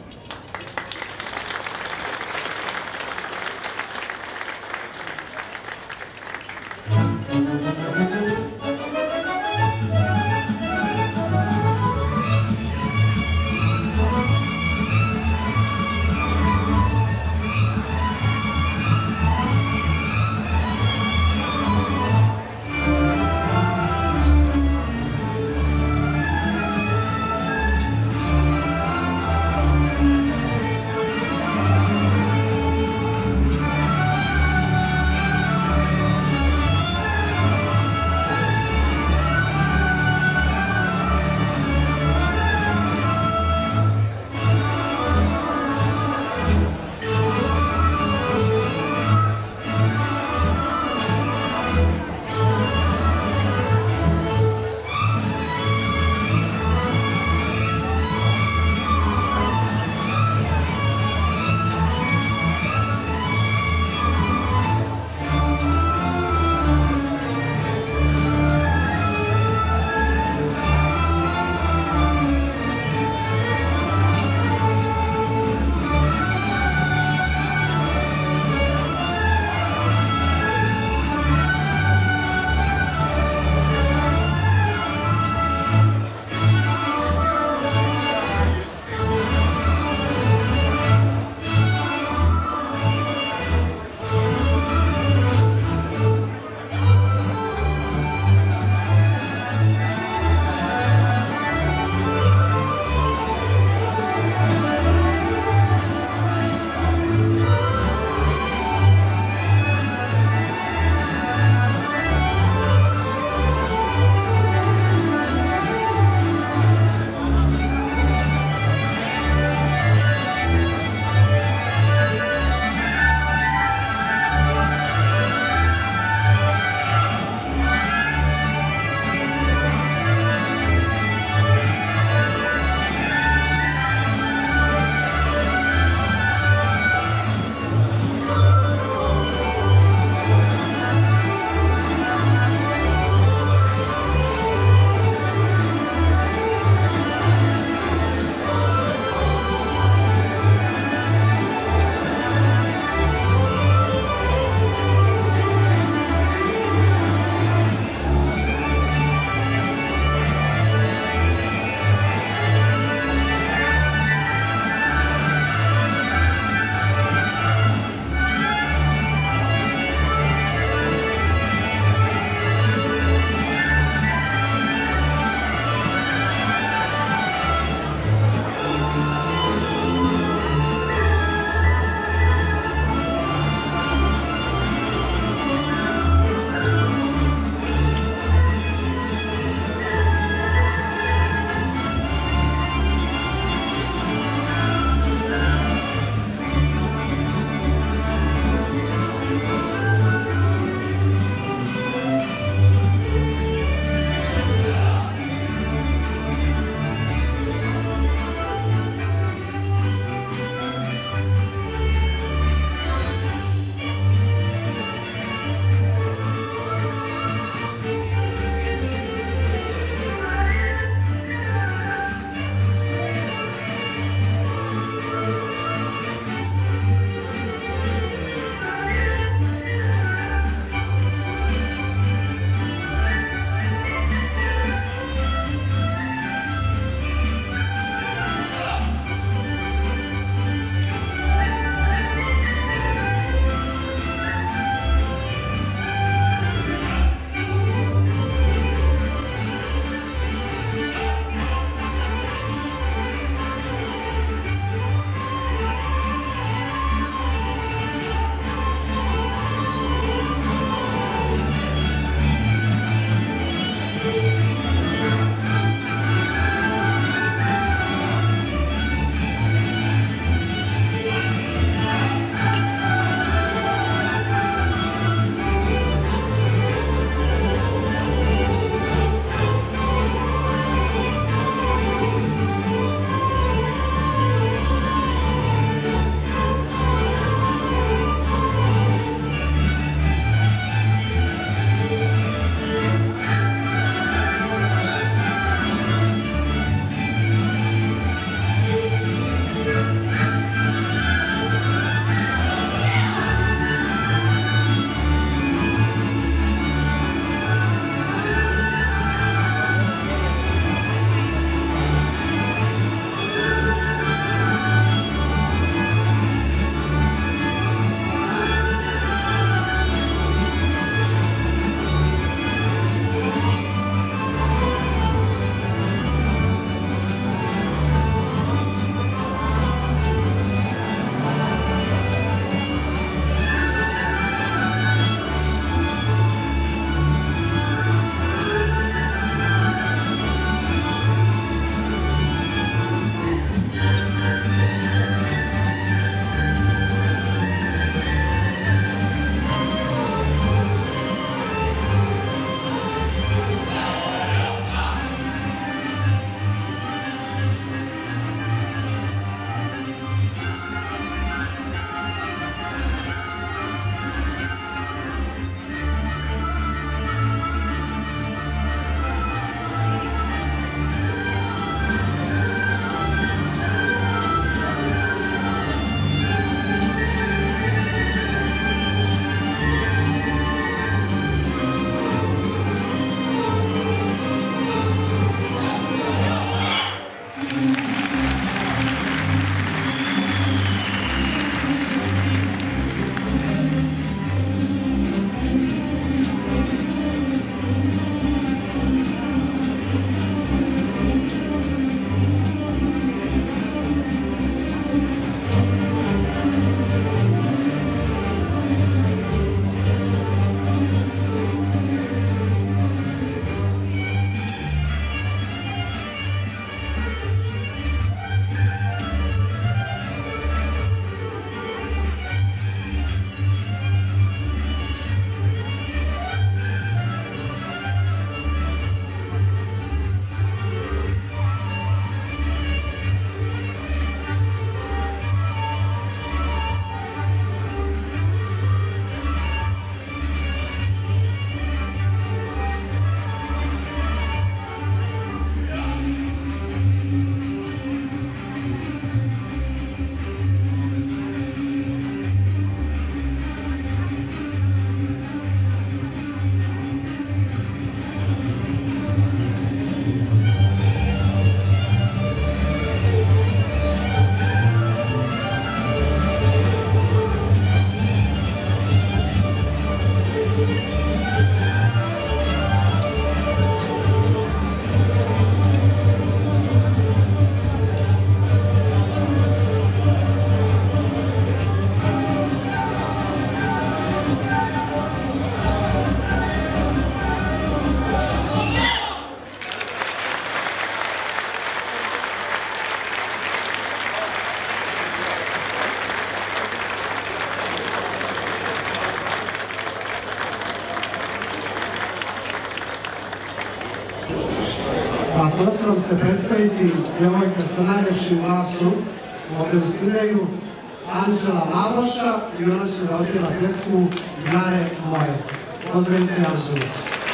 prostorom se predstaviti djevojka sa najljepšim glasom ovdje u Siraju, Anđela Mavroša, i ona će da otpjeva pjesmu Jare moje. Pozdravite Anđelu.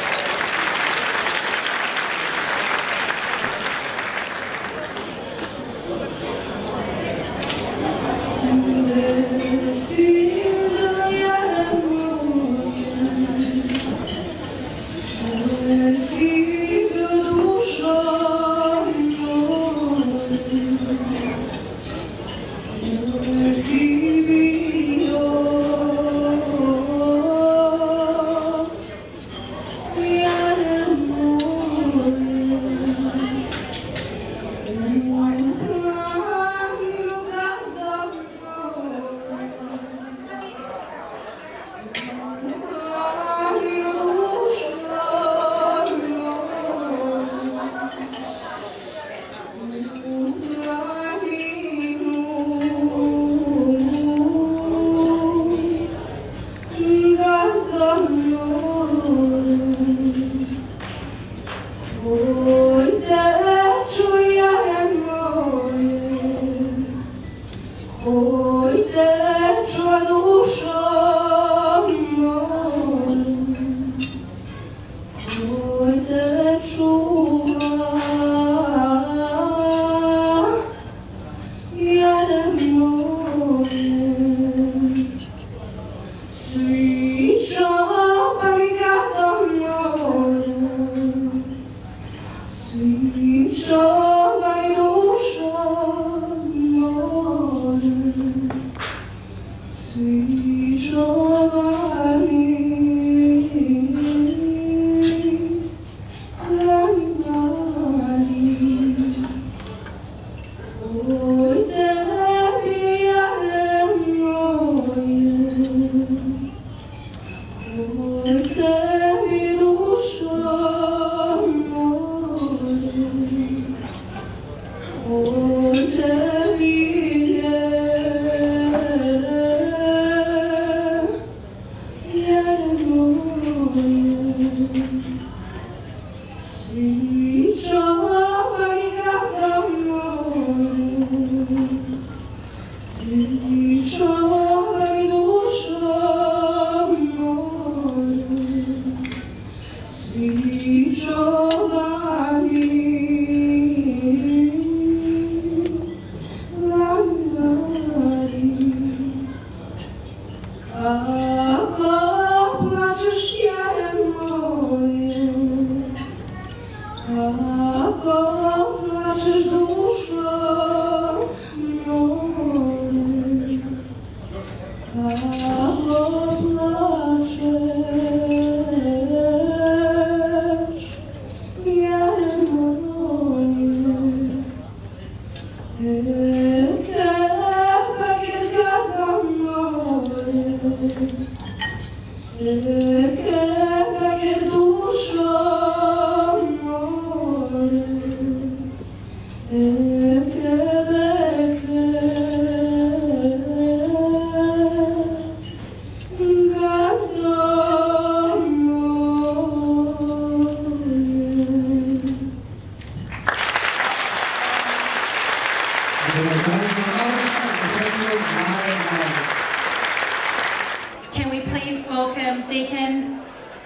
Can we please welcome Deacon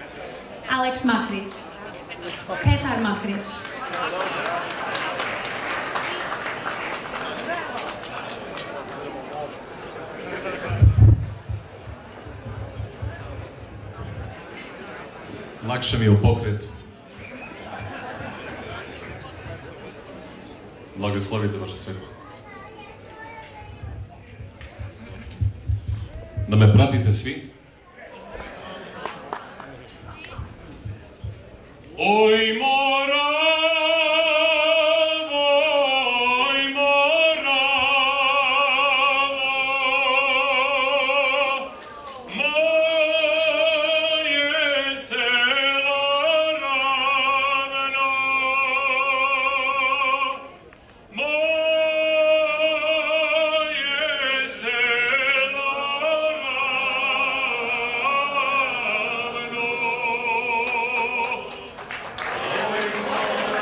Alex Makrić, Petar Makrić. Lakše mi je u pokret. Blagoslovite vaše svetosti. Da me pratite svi. Oj mora, oj mora, moje selo ravno, moje selo ravno.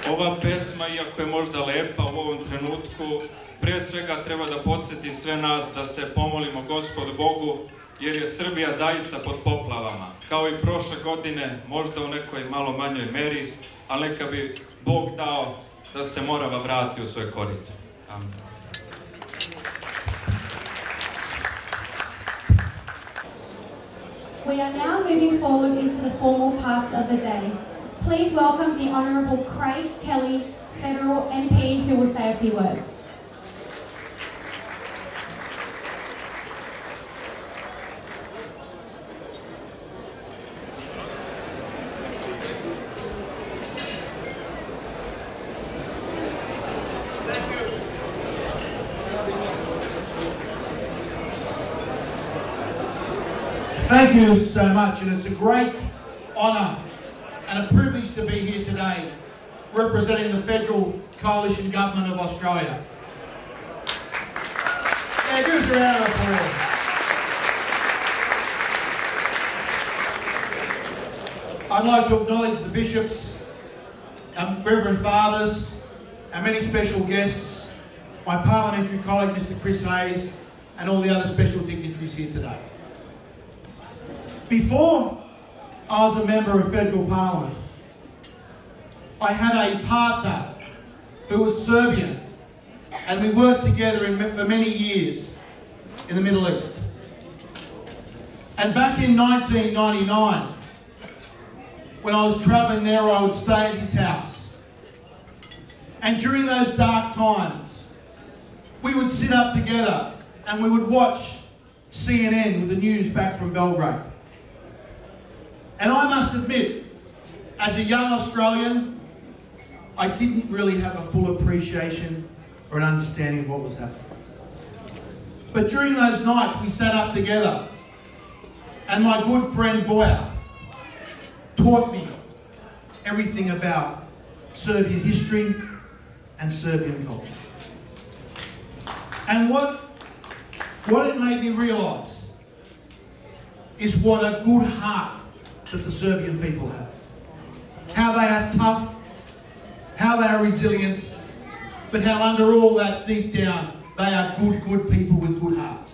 Ova pesma, iako je možda lepa u ovom trenutku, prije svega treba da podsjeti sve nas da se pomolimo Gospodu Bogu, jer je Srbija zaista pod poplavama. Kao i prošle godine, možda u nekoj malo manjoj meri, ali neka bi Bog dao da se Morava vrati u svoje korito. Amen. We are now moving forward into the formal parts of the day. Please welcome the Honourable Craig Kelly, Federal MP, who will say a few words. Thank you so much, and it's a great honour and a privilege to be here today representing the Federal Coalition Government of Australia. Yeah, give us a round of applause. I'd like to acknowledge the bishops, Reverend Fathers, and many special guests, my parliamentary colleague Mr Chris Hayes, and all the other special dignitaries here today. Before I was a member of Federal Parliament, I had a partner who was Serbian, and we worked together for many years in the Middle East. And back in 1999, when I was travelling there, I would stay at his house. And during those dark times, we would sit up together and we would watch CNN with the news back from Belgrade. And I must admit, as a young Australian, I didn't really have a full appreciation or an understanding of what was happening. But during those nights, we sat up together, and my good friend Voja taught me everything about Serbian history and Serbian culture. And what it made me realise is what a good heart that the Serbian people have. How they are tough, how they are resilient, but how under all that, deep down, they are good people with good hearts.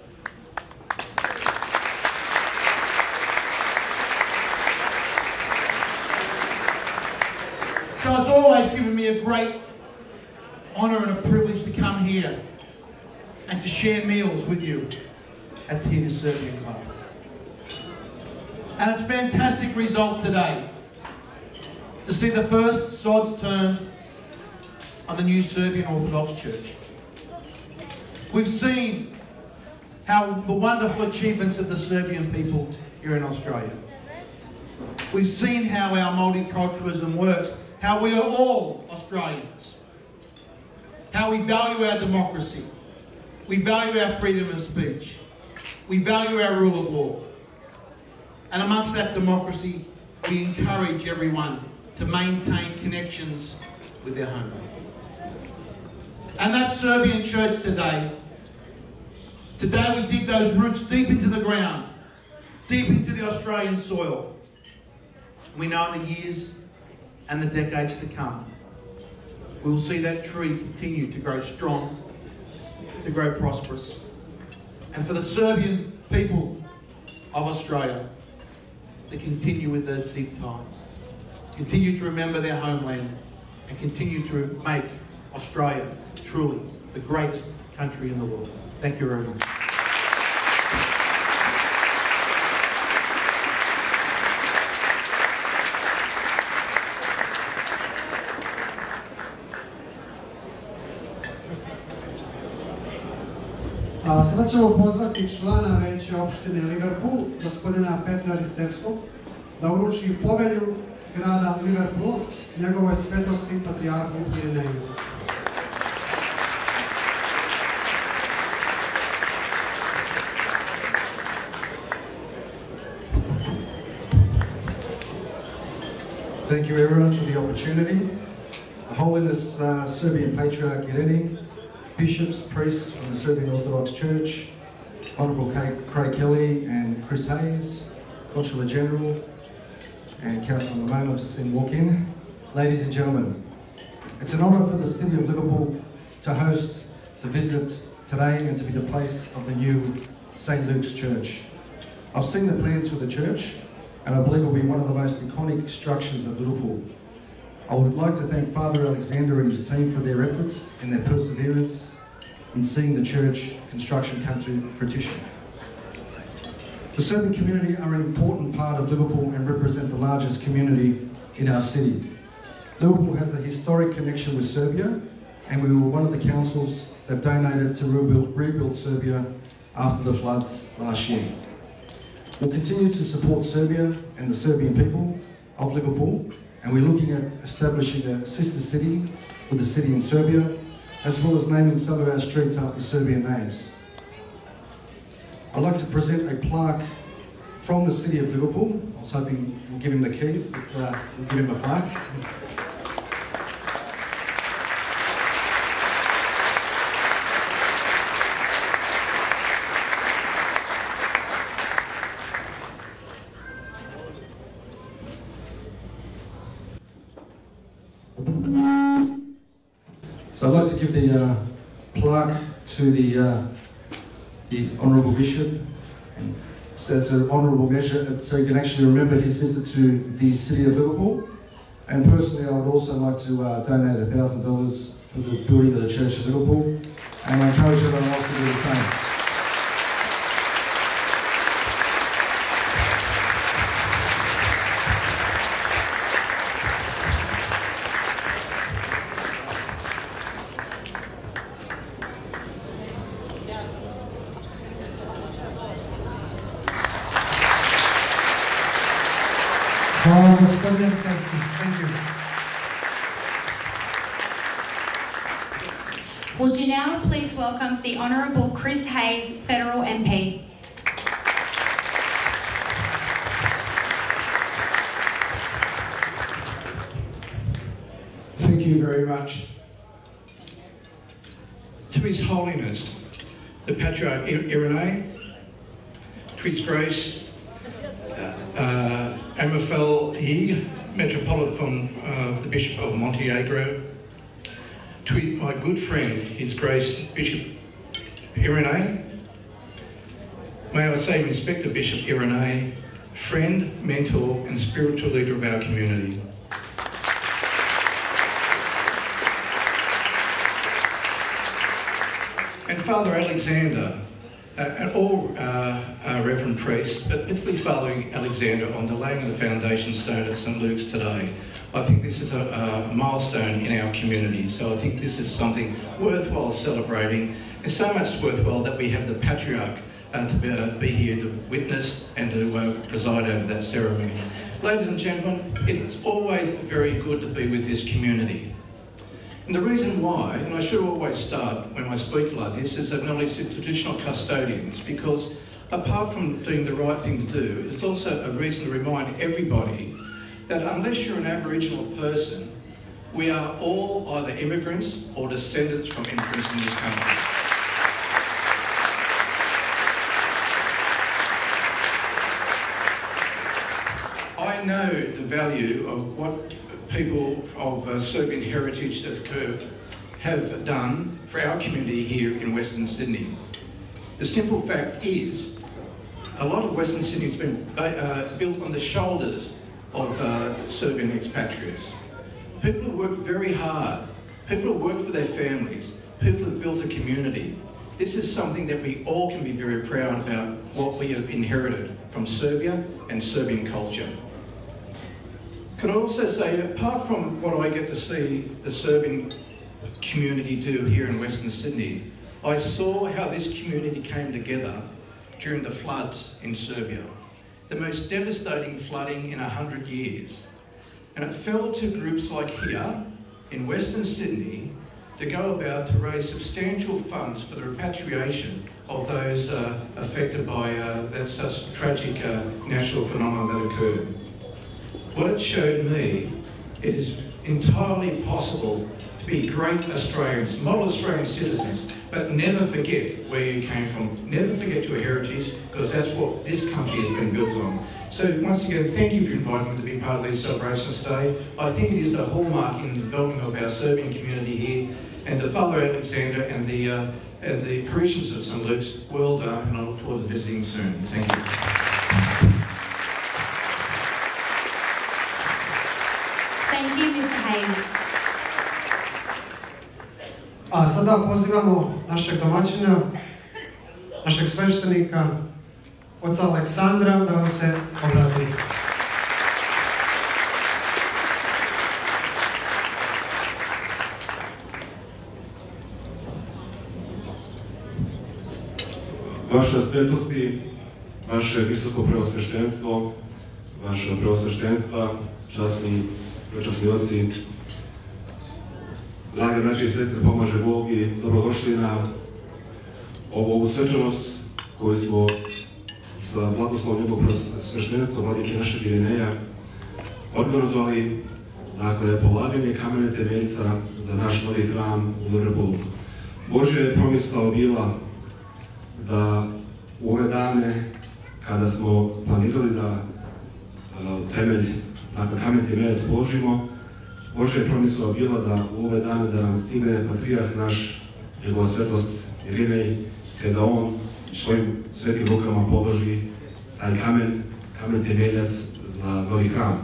So it's always given me a great honour and a privilege to come here and to share meals with you at the Serbian Club. And it's a fantastic result today to see the first sods turned on the new Serbian Orthodox Church. We've seen how the wonderful achievements of the Serbian people here in Australia. We've seen how our multiculturalism works, how we are all Australians, how we value our democracy, we value our freedom of speech, we value our rule of law. And amongst that democracy, we encourage everyone to maintain connections with their homeland. And that Serbian church today we dig those roots deep into the ground, deep into the Australian soil. We know in the years and the decades to come, we will see that tree continue to grow strong, to grow prosperous. And for the Serbian people of Australia to continue with those deep ties, continue to remember their homeland, and continue to make Australia truly the greatest country in the world. Thank you very much. Sada ćemo pozvati člana Veća opštine Liverpool, gospodina Petra Ristevskog, da uruči povelju grada Liverpool njegove svetosti patrijarhu Irineju. Thank you everyone for the opportunity. Holiness Serbian Patriarch Irene, bishops, priests from the Serbian Orthodox Church, Honourable Craig Kelly and Chris Hayes, Consular General and Councillor Lamone, I've just seen walk in. Ladies and gentlemen, It's an honour for the City of Liverpool to host the visit today and to be the place of the new St. Luke's Church. I've seen the plans for the church and I believe it will be one of the most iconic structures of Liverpool. I would like to thank Father Alexander and his team for their efforts and their perseverance in seeing the church construction come to fruition. The Serbian community are an important part of Liverpool and represent the largest community in our city. Liverpool has a historic connection with Serbia, and we were one of the councils that donated to rebuild Serbia after the floods last year. We'll continue to support Serbia and the Serbian people of Liverpool, and we're looking at establishing a sister city with a city in Serbia, as well as naming some of our streets after Serbian names. I'd like to present a plaque from the City of Liverpool. I was hoping we'll give him the keys, but we'll give him a plaque. So I'd like to give the plaque to the Honourable Bishop, and so it's an honourable measure so you can actually remember his visit to the City of Liverpool. And personally I would also like to donate $1,000 for the building of the Church of Liverpool, and I encourage everyone else to do the same. Thank you. Would you now please welcome the Honourable Chris Hayes, Federal MP. Thank you very much. To His Holiness, the Patriarch Irenei, to His Grace, Amifel E, Metropolitan of the Bishop of Montenegro, to my good friend, His Grace Bishop Irenei, may I say Inspector Bishop Irenei, friend, mentor and spiritual leader of our community. And Father Alexander, and all Reverend priests, but particularly Father Alexander, on the laying of the foundation stone at St. Luke's today. I think this is a milestone in our community, so I think this is something worthwhile celebrating. It's so much worthwhile that we have the Patriarch to be here to witness and to preside over that ceremony. Ladies and gentlemen, it is always very good to be with this community. And the reason why, and I should always start when I speak like this, is acknowledge the traditional custodians, because apart from doing the right thing to do, it's also a reason to remind everybody that unless you're an Aboriginal person, we are all either immigrants or descendants from immigrants in this country. I know the value of what people of Serbian heritage have done for our community here in Western Sydney. The simple fact is, a lot of Western Sydney has been built on the shoulders of Serbian expatriates. People have worked very hard. People have worked for their families. People have built a community. This is something that we all can be very proud about, what we have inherited from Serbia and Serbian culture. Can I also say, apart from what I get to see the Serbian community do here in Western Sydney, I saw how this community came together during the floods in Serbia. The most devastating flooding in 100 years. And it fell to groups like here in Western Sydney to go about to raise substantial funds for the repatriation of those affected by that such tragic natural phenomenon that occurred. What it showed me, it is entirely possible to be great Australians, model Australian citizens, but never forget where you came from. Never forget your heritage, because that's what this country has been built on. So once again, thank you for inviting me to be part of these celebrations today. I think it is the hallmark in the development of our Serbian community here, and to Father Alexander and the parishioners of St. Luke's, well done, and I look forward to visiting soon. Thank you. Thank you, Mr. Hayes. A sada pozivamo našeg domaćina, našeg sveštenika, oca Aleksandra, da vam se obrati. Vaša svetosti, vaše visoko preosveštenstvo, vaše preosveštenstva, časni prečasni oci, drage braće i sestre, pomaže Bog i dobrodošli na ovu svečanost koju smo sa blagoslovom njegovog preosveštenstva, vladike našeg Irineja, organizovali, dakle, polaganje kamene temeljca za naš novi hram u Dobrebolu. Božja je promisao bila da u ove dane, kada smo planirali da temelj, dakle kamen temeljac položimo, Božja je promisao bila da u ove dane da nam stigne patrijarh naš, njegova svetost Irinej, te da on svojim svetim rukama položi taj kamen temeljac za novi hram.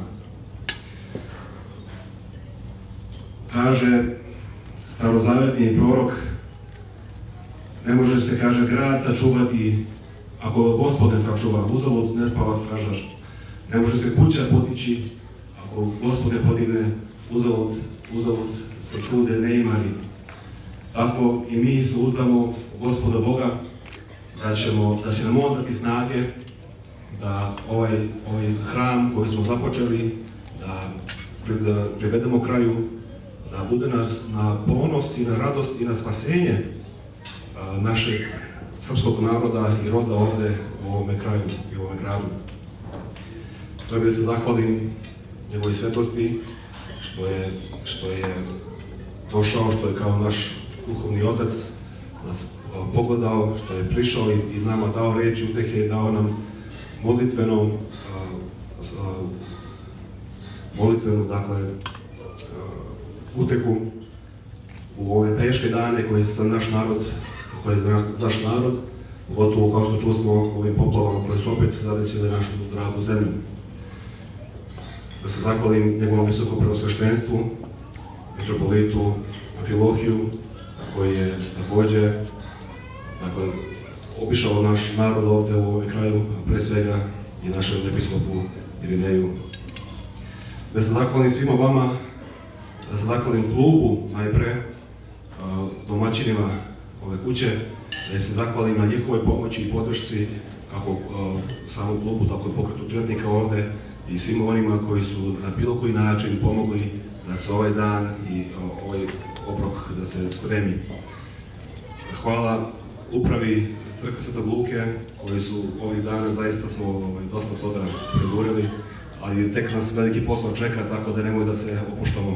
Kaže starozavetni prorok, ne može se, kaže, grad sačuvati ako Gospod ne sačuva, uzalud ne spava stražar. Ne može se kuća podići ako Gospod ne podigne, uzalud se trude neimari. Tako i mi se uzdamo u Gospoda Boga da će nam on dati snage da ovaj hram koji smo započeli, da privedemo kraju, da bude na ponos i na radost i na spasenje našeg srpskog naroda i roda ovde u ovome kraju i u ovome gradu. To da se zahvalim njegovoj svetosti što je došao, što je kao naš duhovni otac nas pogledao, što je prišao i nama dao reči utehe, dao nam molitvenu, dakle, utehu u ove teške dane koje su naš narod, pogotovo kao što čusmo ovim poplavama koje su opet zadesile našu dragu zemlju. Da se zahvalim njegovom visokom preosveštenstvu, mitropolitu Amfilohiju, koji je takođe, dakle, obišao naš narod ovde u ovom kraju, pre svega i našem episkopu Irineju. Da se zahvalim svima vama, da se zahvalim klubu najpre, domaćinima ove kuće, da se zahvalim na njihovoj pomoći i podršci, kako samom klubu, tako i pokretu četnika ovde i svim onima koji su na bilo koji način pomogli da se ovaj dan i ovaj obrok da se spremi. Hvala upravi Crkve Svetog Luke, koji su ovih dana, zaista smo dosta toga pregurili, ali tek nas veliki posao čeka, tako da nemoj da se opuštamo.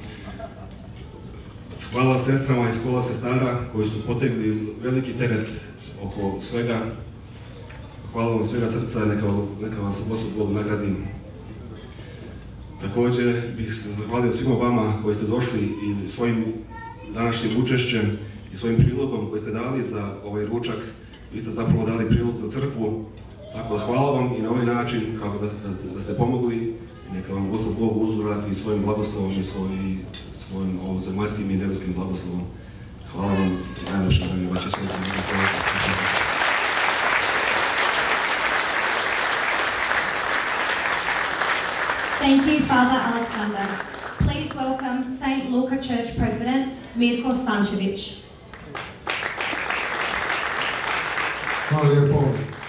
Hvala sestrama iz kola sestara koji su potegli veliki teret oko svega. Hvala vam svega srca, neka vam se Gospod Bog nagradi. Takođe bih se zahvalio svima vama koji ste došli i svojim današnjim učešćem i svojim prilogom koji ste dali za ovaj ručak. Vi ste zapravo dali prilog za crkvu, tako da hvala vam i na ovaj način kako da ste pomogli. Neka vam Gospod Bog uzvrati svojim blagoslovom i svojim ovozemaljskim i nebeskim blagoslovom. Hvala vam i najlepše, dragi vaše sestre. Thank you, Father Alexander. Please welcome St. Luka Church President Mirko Stančević. Hvala lijepo.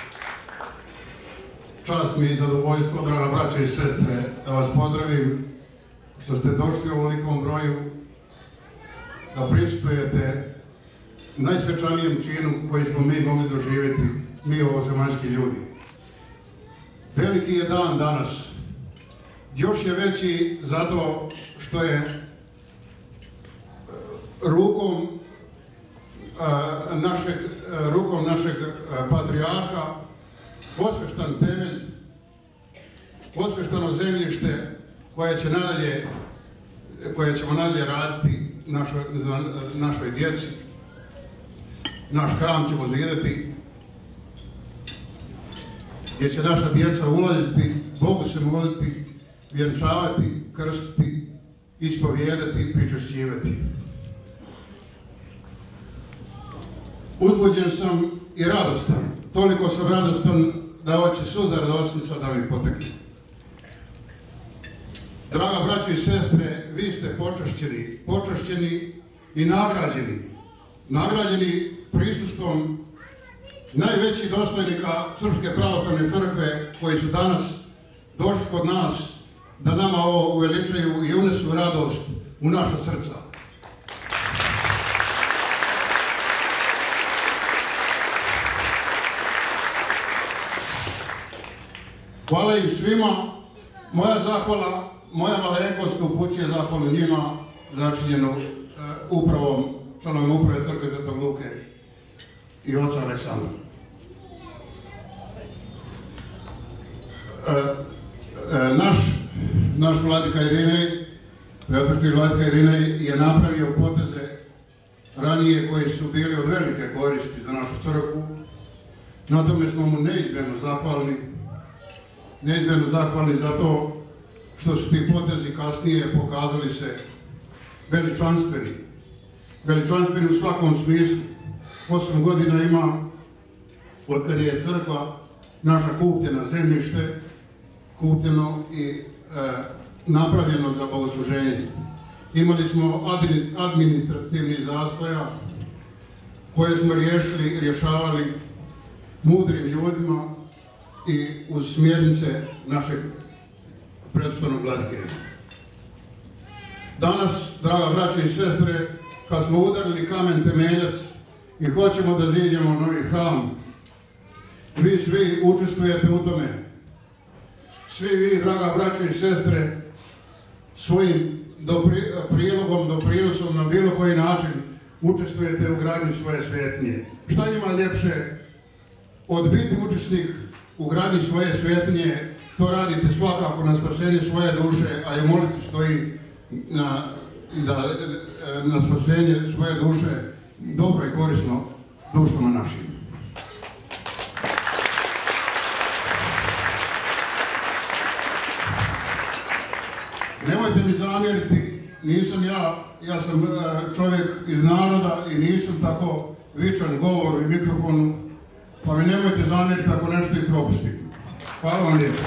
Čast mi i zadovoljstvo, draga braće i sestre, da vas pozdravim što ste došli u ovolikom broju da prisustujete najsvečanijem činu koji smo mi mogli doživjeti, mi ovozemaljski ljudi. Veliki je dan danas. Još je veći zato što je rukom rukom našeg patrijarha osveštan temelj, osveštano zemljište koje ćemo nadalje raditi našoj djeci. Naš hram ćemo zidati, gdje će naša djeca ulaziti, Bogu se moliti, vjenčavati, krstiti, ispovijedati i pričešćivati. Uzbuđen sam i radostan. Toliko sam radostan da hoće suza radosnica da mi potekne. Draga braćo i sestre, vi ste počašćeni i nagrađeni prisustvom najvećih dostojnika Srpske pravoslavne crkve koji su danas došli kod nas da nama ovo uveličaju i unesu radost u naša srca. Hvala im svima, moja zahvala, moja malenkost upućuje zahvalu njima začinjenu članovima uprave Crkve Svetog Luke i oca Aleksandra. Naš vladika Irinej, preosvešti vladika Irinej je napravio poteze ranije koji su bili od velike koristi za našu crkvu. Na tome smo mu neizmjerno zahvalni za to što su ti potezi kasnije pokazali se veličanstveni u svakom smislu. 8 godina ima od kada je crkva naša kupljena zemljište, kupljeno i napravljeno za bogosluženje. Imali smo administrativni zastoja koje smo rješavali mudrim ljudima i uz smjernice našeg predstojnog vladike. Danas, draga braće i sestre, kad smo udarili kamen temeljac i hoćemo da ziđemo novi hram, vi svi učestvujete u tome. Svi vi, draga braće i sestre, svojim prilogom, doprinosom na bilo koji način učestvujete u gradnji svoje svetinje. Šta ima ljepše od biti učesnik u gradnji svoje svetinje? To radite svakako na spasenje svoje duše, a i moliti stoji na spasenje svoje duše dobro i korisno dušama našim. Nemojte mi zamjeriti, nisam ja sam čovjek iz naroda i nisam tako vičan govoru i mikrofonu, pa mi nemojte zamjeriti ako nešto i propustim. Hvala vam lijepo.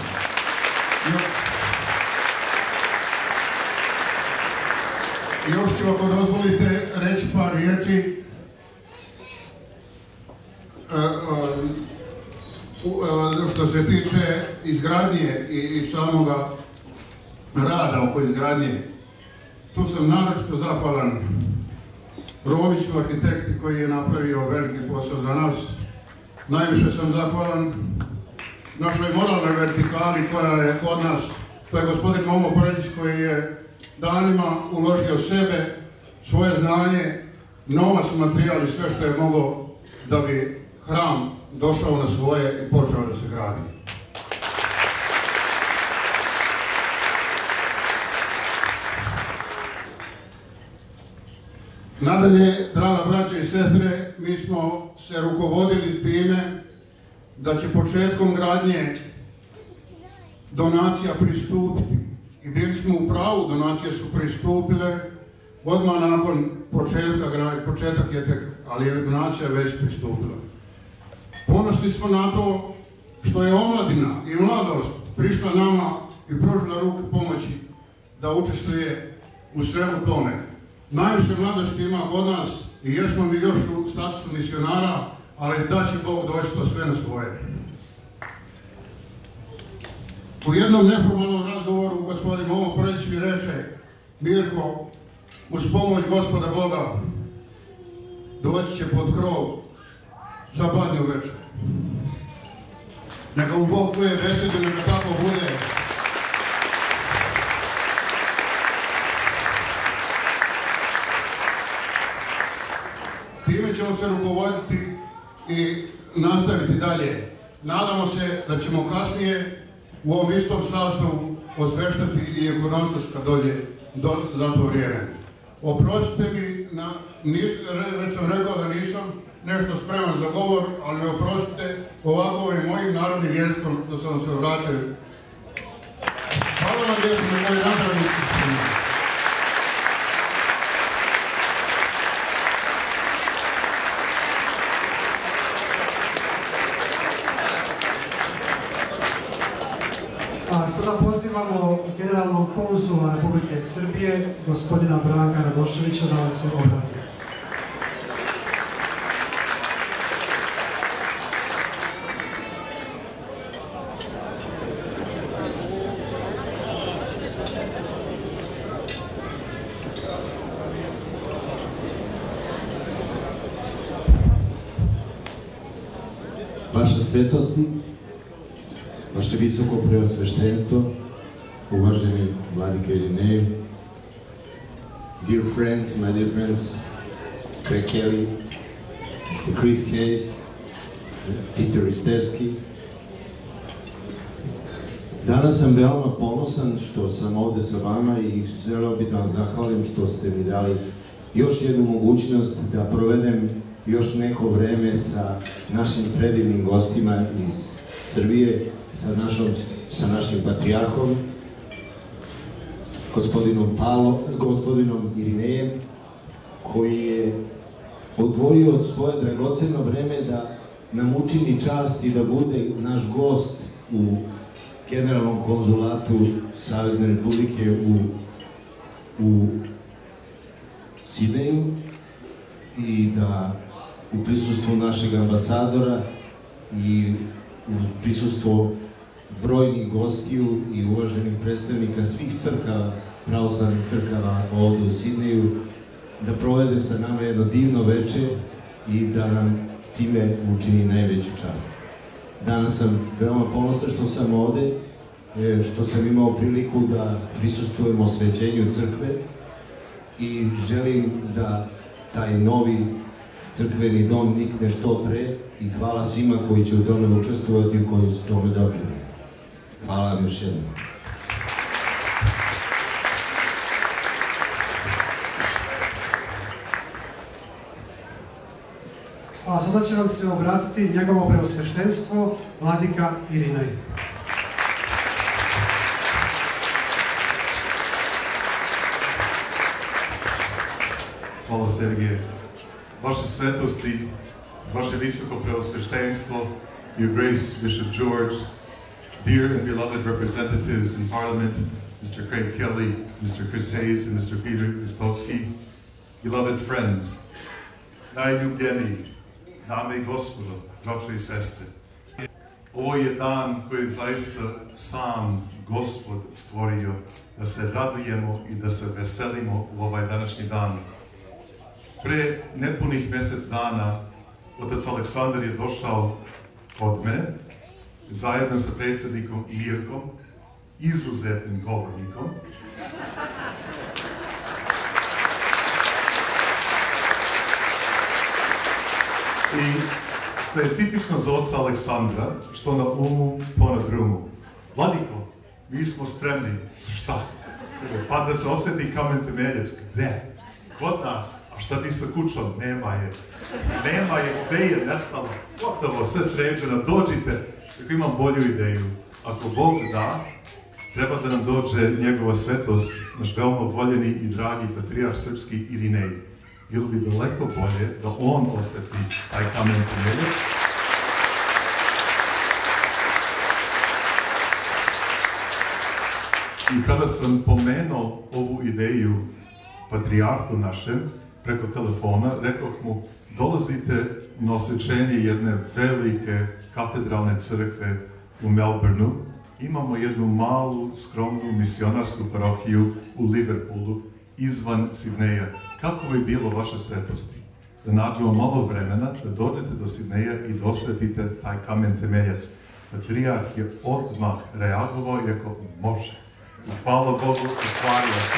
Još ću, ako dozvolite, reći par riječi što se tiče izgradnje i samoga rada oko izgradnje. Tu sam naročito zahvalan Romiću, arhitekti koji je napravio veliki posao za nas. Najviše sam zahvalan našoj moralnoj vertikali koja je kod nas. To je gospodin Momo Prljić koji je danima uložio sebe, svoje znanje, novac, materijal i sve što je moglo da bi hram došao na svoje i počeo da se gradi. Nadalje, draga braće i sestre, mi smo se rukovodili s time da će početkom gradnje donacija pristupiti. I bili smo u pravu, donacije su pristupile odmah nakon početak je tek, ali je donacija već pristupila. Ponosni smo na to što je omladina i mladost prišla nama i pružila ruku pomoći da učestvuje u svemu tome. Najviše mladosti ima kod nas i jesmo mi još u statusu misionara, ali da će Bog doći to sve na svoje. U jednom neformalnom razgovoru gospodin Momo Prljić mi reče: Mirko, uz pomoć Gospoda Boga doći će pod krov za badnju večer. Neka mu Bog koje besedu, neka tako bude. Time će ćemo se rukovoditi i nastaviti dalje. Nadamo se da ćemo kasnije u ovom istom sastavu osveštati i ikonostas kad dođe za to vrijeme. Oprostite mi, već sam rekao da nisam nešto spreman za govor, ali mi oprostite ovako i mojim narodnim jezikom što sam se vratio. Hvala vam gdje smo moji napravili. Sada pozivamo generalnog konzula Republike Srbije, gospodina Branka Radoševića, da vam se obrati. Vaša svetosti, vaše visoko preosveštenstvo, uvaženi vladike Irinej, dear friends, my dear friends, Craig Kelly, Mr. Chris Hayes, Peter Istevski. Danas sam veoma ponosan što sam ovde sa vama i želeo bih da vam zahvalim što ste mi dali još jednu mogućnost da provedem još neko vreme sa našim predivnim gostima iz Srbije, sa našim patrijarhom, gospodinom Irinejem, koji je odvojio svoje dragoceno vreme da nam učini čast i da bude naš gost u Generalnom konzulatu Savezne Republike u Sidneju i da u prisustvu našeg ambasadora i u prisustvu brojnih gostiju i uvaženih predstavnika svih crkava, pravoslavnih crkava ovde u Sidneju, da provede sa nama jedno divno veče i da nam time učini najveću čast. Danas sam veoma ponosan što sam ovde, što sam imao priliku da prisustvujem osvećenju crkve i želim da taj novi crkveni dom nikne što pre i hvala svima koji će u tome učestvovati i koji su tome doprineli. Hvala vam još jednom. A sada će nam se obratiti njegovo preosveštenstvo, vladika Irinej. Hvala Sergije. Vaše svetosti, vaše visoko preosveštenstvo, Your Grace Bishop George, dear and beloved representatives in Parliament, Mr. Craig Kelly, Mr. Chris Hayes, and Mr. Peter Istovsky, beloved friends, najljubljeniji, dame i gospodo, braćo i sestre. Ovo je dan koji je zaista sam Gospod stvorio, da se radujemo i da se veselimo u ovaj današnji dan. Pre nepunih mjesec dana otac Aleksandar je došao kod mene, zajedno sa predsjednikom Mirkom, izuzetnim govornikom. I to je tipično za oca Aleksandra, što na umu, to na drumu. Vladiko, mi smo spremni. Za šta? Pa da se osjeti kamen temeljac. Gde? Kod nas. A šta bi sa kućom? Nema je. Nema je. Gde je nestalo? Gotovo, sve sređeno. Dođite. Ako imam bolju ideju. Ako Bog da, treba da nam dođe njegova svetost, naš veoma voljeni i dragi patrijarh srpski Irinej. Bilo bi daleko bolje da on osjeti taj kamen temeljac. I kada sam pomenuo ovu ideju patrijarhu našem preko telefona, rekao mu, dolazite na osvećenje jedne velike katedralne crkve u Melbourneu. Imamo jednu malu, skromnu misionarsku parohiju u Liverpoolu, izvan Sidneja. Kako bi bilo vaše svetosti? Da nađemo malo vremena, da dođete do Sidneja i da osvetite taj kamen temeljac. Patrijarh je odmah reagovao i rekao, može. I hvala Bogu, ostvario se.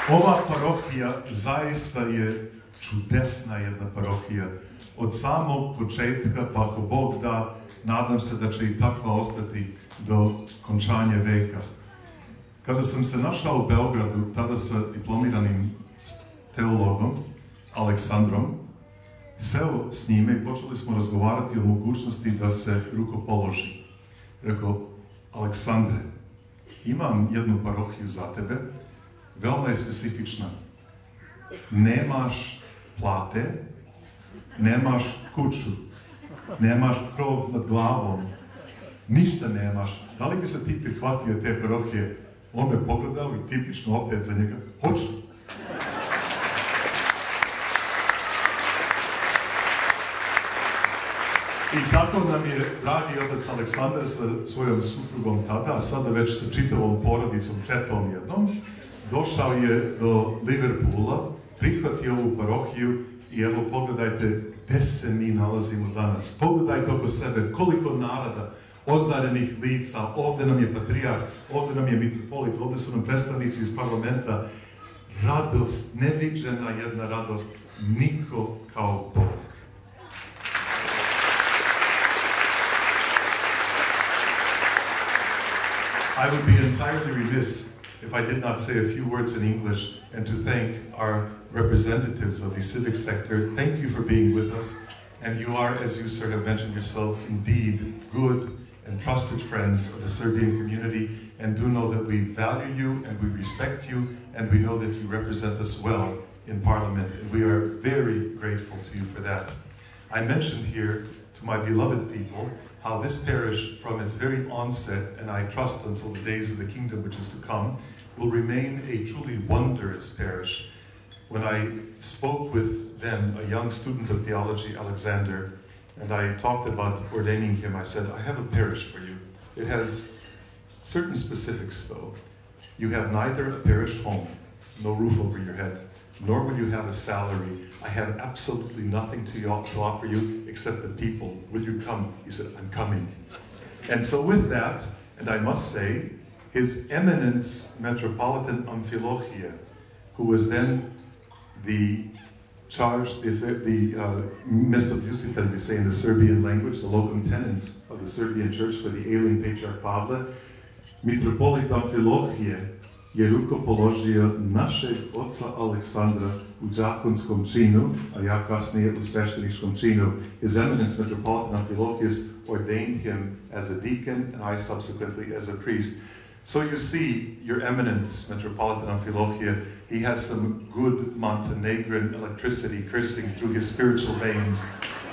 Ova parohija zaista je čudesna jedna parohija. Od samog početka, pa ako Bog da, nadam se da će i takva ostati do končanja veka. Kada sam se našao u Beogradu, tada sa diplomiranim teologom Aleksandrom, seo s njime i počeli smo razgovarati o mogućnosti da se rukopoloži. Rekao, Aleksandre, imam jednu parohiju za tebe, veoma je specifična. Nemaš plate, nemaš kuću, nemaš krov nad glavom, ništa nemaš. Da li bi se ti prihvatio te parohije? On me pogledao i tipično opet za njega, hoću. I tako nam je dragi otac Aleksandar sa svojom suprugom tada, a sada već sa čitavom porodicom, četom jednom, došao je do Liverpoola, prihvatio ovu parohiju i evo pogledajte gde se mi nalazimo danas. Pogledajte oko sebe koliko naroda, ozarenih lica, ovde nam je patrijarh, ovde nam je mitropolit, ovde su nam predstavnici iz parlamenta. Radost, neviđena jedna radost, niko kao Bog. I would be entirely remiss if I did not say a few words in English and to thank our representatives of the civic sector. Thank you for being with us. And you are, as you, sir, have mentioned yourself, indeed good and trusted friends of the Serbian community. And do know that we value you and we respect you and we know that you represent us well in Parliament. And we are very grateful to you for that. I mentioned here to my beloved people how this parish, from its very onset, and I trust until the days of the kingdom which is to come, will remain a truly wondrous parish. When I spoke with then a young student of theology, Alexander, and I talked about ordaining him, I said, I have a parish for you. It has certain specifics though. You have neither a parish home, no roof over your head, nor will you have a salary. I have absolutely nothing to offer you except the people. Will you come? He said, I'm coming. And so with that, and I must say, His Eminence Metropolitan Amphilochia, who was then the Mesobusitel, we say in the Serbian language, the locum tenens of the Serbian Church for the ailing Patriarch Pavle, Mitropolit Amphilochije je rukopoložio našeg oca Aleksandra u đakonskom činu, a ja kasnije u svešteničkom činu. His Eminence Metropolitan Amphilochius ordained him as a deacon, and I subsequently as a priest. So you see, Your Eminence Metropolitan Amphilochia, he has some good Montenegrin electricity coursing through his spiritual veins.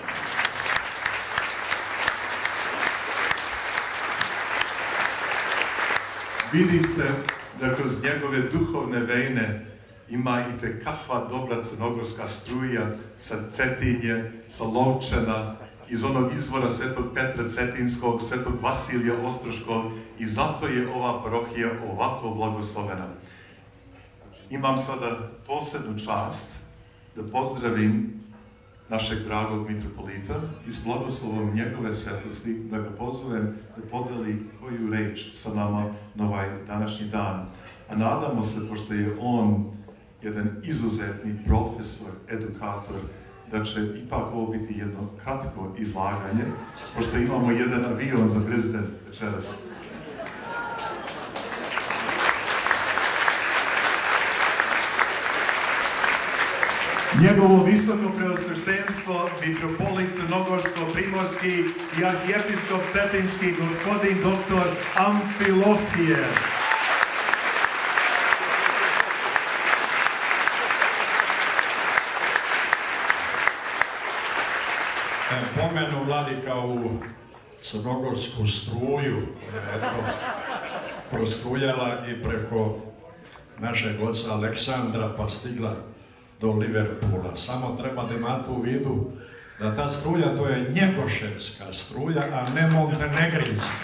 Vidi se da kroz njegove duhovne vene ima i tekakva dobra crnogorska struja sa Cetinje, sa Lovčana, iz onog izvora Svetog Petra Cetinskog, Svetog Vasilija Ostroškog, i zato je ova parohija ovako blagoslovena. Imam sada posebnu čast da pozdravim našeg dragog mitropolita i s blagoslovom njegove svetosti da ga pozovem da podeli koju reč sa nama na ovaj današnji dan. A nadamo se, pošto je on jedan izuzetni profesor, edukator, da će ipak ovo biti jedno kratko izlaganje, pošto imamo jedan avion za Brisbane večeras. Njegovo visoko preosveštenstvo, mitropolit Crnogorsko-Primorski i arhijepiskop Cetinski, gospodin doktor Amfilohije. Pomenu vladika u crnogorsku struju, koja je to prostrujala i preko našeg oca Aleksandra pa stigla do Liverpoola. Samo treba da imate u vidu da ta struja to je njegoševska struja, a ne montenegrinska.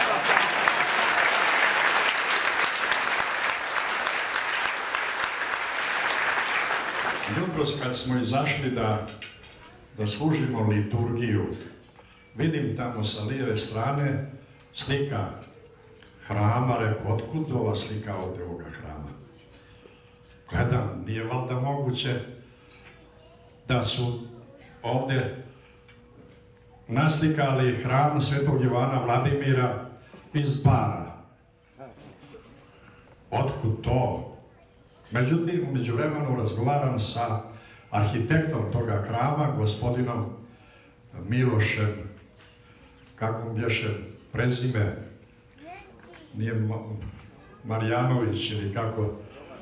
Jutros kad smo izašli da služimo liturgiju, vidim tamo sa lijeve strane slika hrama, rekao, otkud ova slika ovdje ovoga hrama? gledam, nije valjda moguće da su ovdje naslikali hram Svetog Jovana Vladimira iz Bara. Otkud to? Međutim, u međuvremenu razgovaram sa arhitektom toga hrama, gospodinom Milošem, kako mu bješe prezime, nije Marjanović ili kako?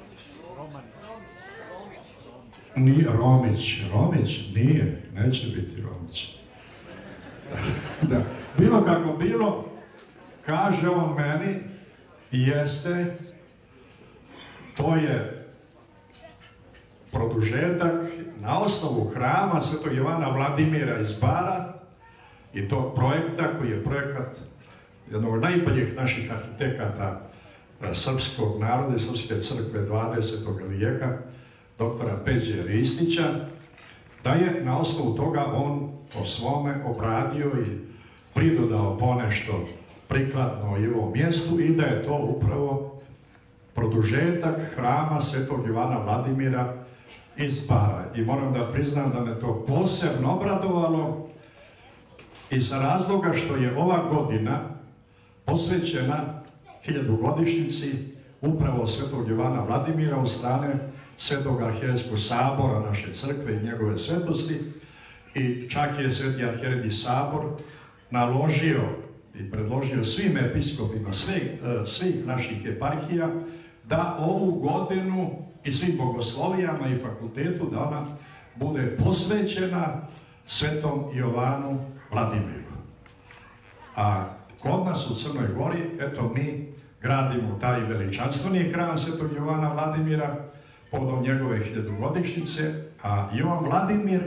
Nije Romić. Romić? Nije, neće biti Romić. Da. Bilo kako bilo, kaže on meni, jeste, to je produžetak na osnovu hrama Svetog Jovana Vladimira iz Bara i tog projekta koji je projekat jednog od najboljih naših arhitekata srpskog naroda i srpske crkve 20. vijeka, doktora Peđe Ristića, da je na osnovu toga on po svome obradio i pridodao ponešto prikladno i ovom mjestu i da je to upravo produžetak hrama Svetog Jovana Vladimira iz Bara. I moram da priznam da me to posebno obradovalo iz razloga što je ova godina posvećena 1000-godišnjici upravo Svetog Jovana Vladimira od strane Svetog arhijerejskog sabora naše crkve i njegove svetosti, i čak je Sveti arhijerejski sabor naložio i predložio svim episkopima svih naših eparhija da ovu godinu i svim bogoslovijama i fakultetu da ona bude posvećena Svetom Jovanu Vladimiru. A kod nas u Crnoj Gori, eto, mi gradimo taj veličanstveni hram Svetog Jovana Vladimira povodom njegove 1000-godišnjice, a Jovan Vladimir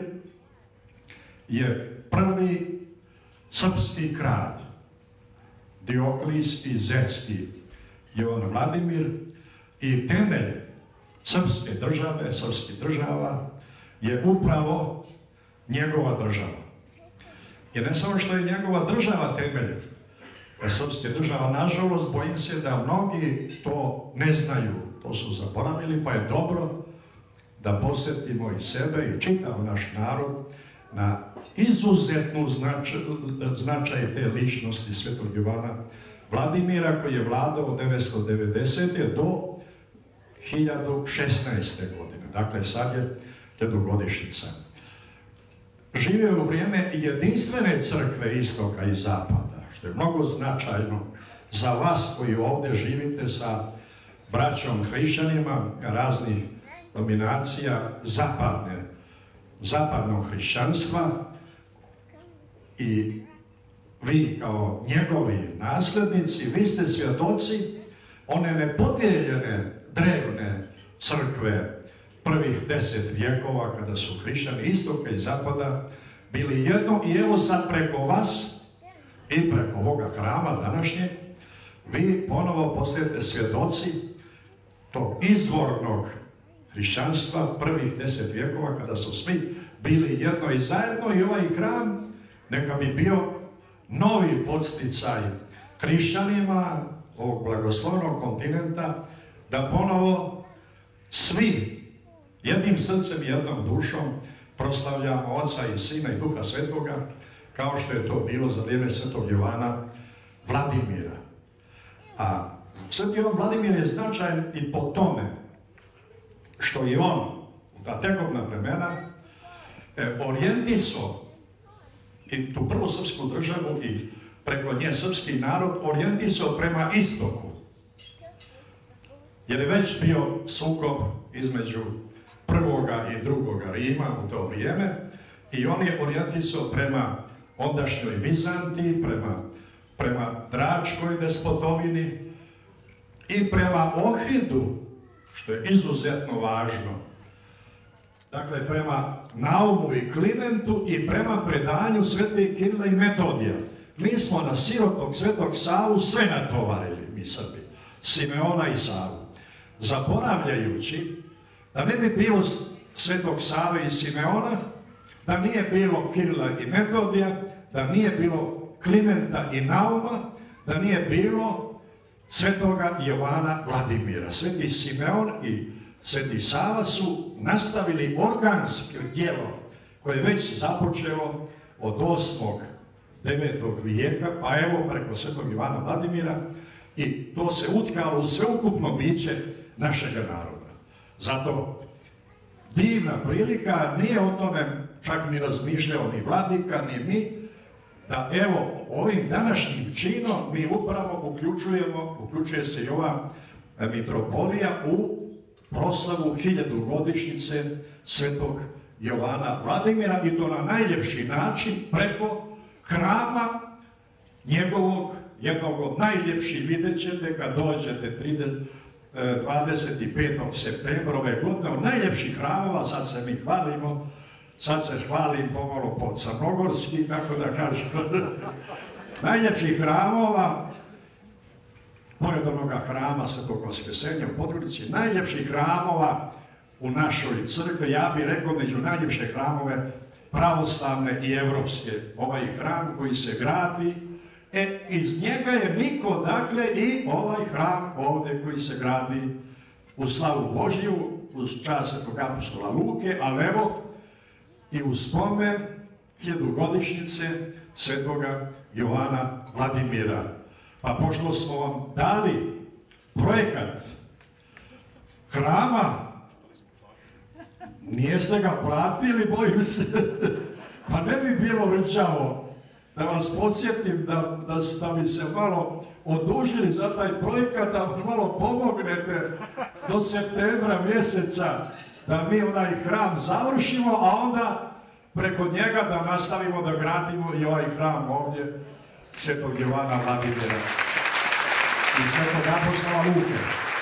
je prvi srpski kralj, Dioklijski Zetski Jovan Vladimir, i temelj srpske države, srpskih država je upravo njegova država. I ne samo što je njegova država temelj srpske država, nažalost, bojim se da mnogi to ne znaju, to su zaboravili, pa je dobro da posjetimo i sebe i čitav naš narod na izuzetnu značaj te ličnosti Svetog Jovana Vladimira, koji je vladao od 990. do 1016. godine. Dakle, sad je 1000-godišnjica. Živio u vrijeme jedinstvene crkve istoka i zapada, što je mnogo značajno za vas koji ovdje živite sa braćom hrišćanima raznih dominacija zapadnog hrišćanstva, i vi kao njegovi nasljednici, vi ste svjedoci one nepodijeljene drevne crkve prvih 10 vijekova kada su hrišćani istoka i zapada bili jedno, i evo sad preko vas i preko ovoga hrama današnje vi ponovo postajete svjedoci tog izvornog hrišćanstva prvih 10 vijekova kada su svi bili jedno i zajedno, i ovaj hram neka bi bio novi podsticaj hrišćanima ovog blagoslovnog kontinenta da ponovo svi jednim srcem i jednom dušom proslavljamo Oca i Sina i Duha Svetoga, kao što je to bilo za vrijeme Svetog Jovana Vladimira. A Sveti Jovan Vladimir je značajan i po tome što je on u ta tekobna vremena orijentisao i tu prvu srpsku državu i preko nje srpski narod orijentisao prema istoku. Jer je već bio sukob između prvoga i drugoga Rima u to vrijeme, i on je orijentisao prema ondašnjoj Vizantiji, prema Dračkoj despotovini i prema Ohridu, što je izuzetno važno. Dakle, prema Naumu i Klimentu i prema predanju Svete Kirila i Metodija. Mi smo na sirotog Svetog Savu sve natovarili, mi Srbi, Simeona i Savu, zaboravljajući da ne bi bilo Svetog Save i Simeona, da nije bilo Kirila i Metodija, da nije bilo Klimenta i Nauma, da nije bilo Svetoga Jovana Vladimira. Sveti Simeon i Sveti Sava su nastavili organsko djelo koje je već započelo od 8. 9. vijeka, pa evo preko Svetog Ivana Vladimira, i to se utkalo u sveukupno biće našeg naroda. Zato divna prilika, nije o tome čak ni razmišljao ni vladika, ni mi, da evo ovim današnjim činom mi upravo uključuje se i ova mitropolija u proslavu 1000 godišnjice Svetog Jovana Vladimira, i to na najljepši način preko hrama njegovog, jednog od najljepših, vidjet ćete kad dođete 25. septembra ove godine, od najljepših hramova, sad se mi hvalimo, sad se hvalim pomalo po crnogorski, kako da kažem, najljepših hramova, pored onoga hrama Svetog Vaskrsenja u Podgorici, najljepših hramova u našoj crkvi, ja bih rekao među najljepše hramove pravoslavne i evropske, ovaj hram koji se gradi, iz njega je niko, dakle, i ovaj hram ovdje koji se gradi u slavu Božiju, uz čast Svetog apostola Luke, ali evo i u spomen 1000 godišnjice Svetoga Jovana Vladimira. Pa pošto smo vam dali projekat hrama, nijeste ga platili, bojim se, pa ne bi bilo rčavo da vas podsjetim da bi se malo odužili za taj projekat, da malo pomognete do septembra mjeseca da mi onaj hram završimo, a onda preko njega da nastavimo da gradimo i ovaj hram ovdje Svetog Jovana Vladimira i Svetog apostola Luke.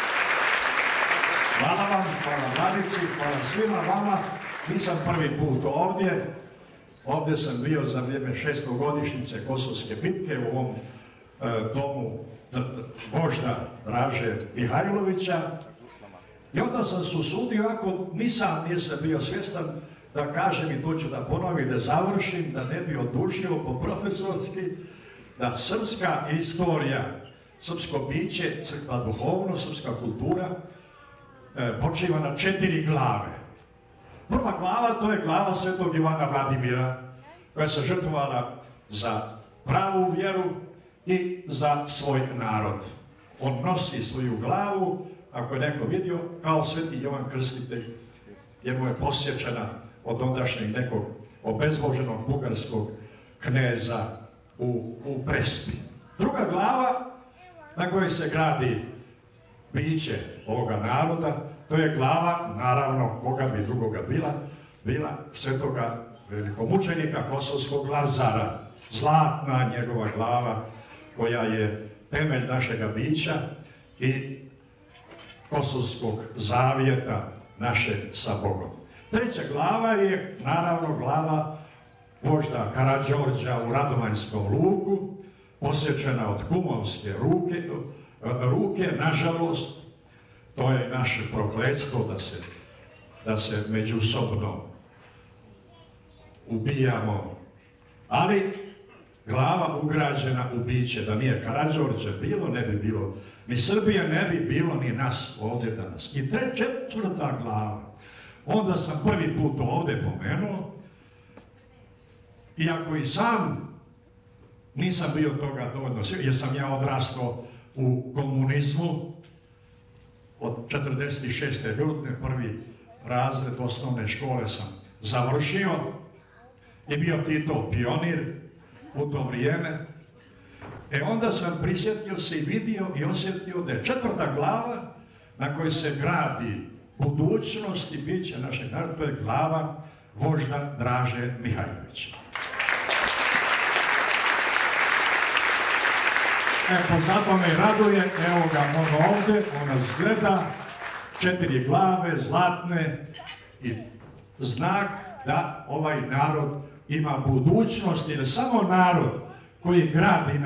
Hvala vam, hvala Vladici, hvala svima vama. Nisam prvi put ovdje. Ovdje sam bio za vrijeme 600 godišnjice Kosovske bitke u ovom domu vožda Draže Mihajlovića. I onda sam se usudio, ako nisam bio svjestan, da kažem, i to ću da ponovim, da završim, da ne bi odužio po profesorski, da srpska istorija, srpsko biće, crkva duhovno, srpska kultura, počiva na 4 glave. Prva glava, to je glava Svetog Jovana Vladimira, koja se žrtvovala za pravu vjeru i za svoj narod. On nosi svoju glavu, ako je neko vidio, kao Sveti Jovan Krstitelj, jer mu je posjećena od ondašnjeg nekog obezboženog bugarskog kneza u Prespi. Druga glava na kojoj se gradi biće ovoga naroda, to je glava, naravno, koga bi drugoga bila svetoga velikomučenika Kosovskog Lazara. Zlatna njegova glava koja je temelj našega bića i Kosovskog zavjeta naše sa Bogom. Treća glava je, naravno, glava vožda Karađorđa u Radovanjskom luku, posjećena od kumovske ruke, nažalost, to je naše prokletstvo da se međusobno ubijamo, ali glava ugrađena u biće, da nije Karađorđe bilo, ne bi bilo ni Srbije, ne bi bilo ni nas ovdje danas. I četvrta glava, onda sam prvi put ovdje pomenuo, iako i sam nisam bio toga dovoljno siguran, jer sam ja odrastao u komunizmu, od 46. godine, prvi razred osnovne škole sam završio i bio Tito pionir u to vrijeme. Onda sam prisjetio se i vidio i osjetio da je četvrta glava na kojoj se gradi budućnost i biće našeg naroda, to je glava vožda Draže Mihajlovića. Zato me raduje, evo ga on ovdje, on nas gleda, 4 glave, zlatne, i znak da ovaj narod ima budućnost, jer samo narod koji gradi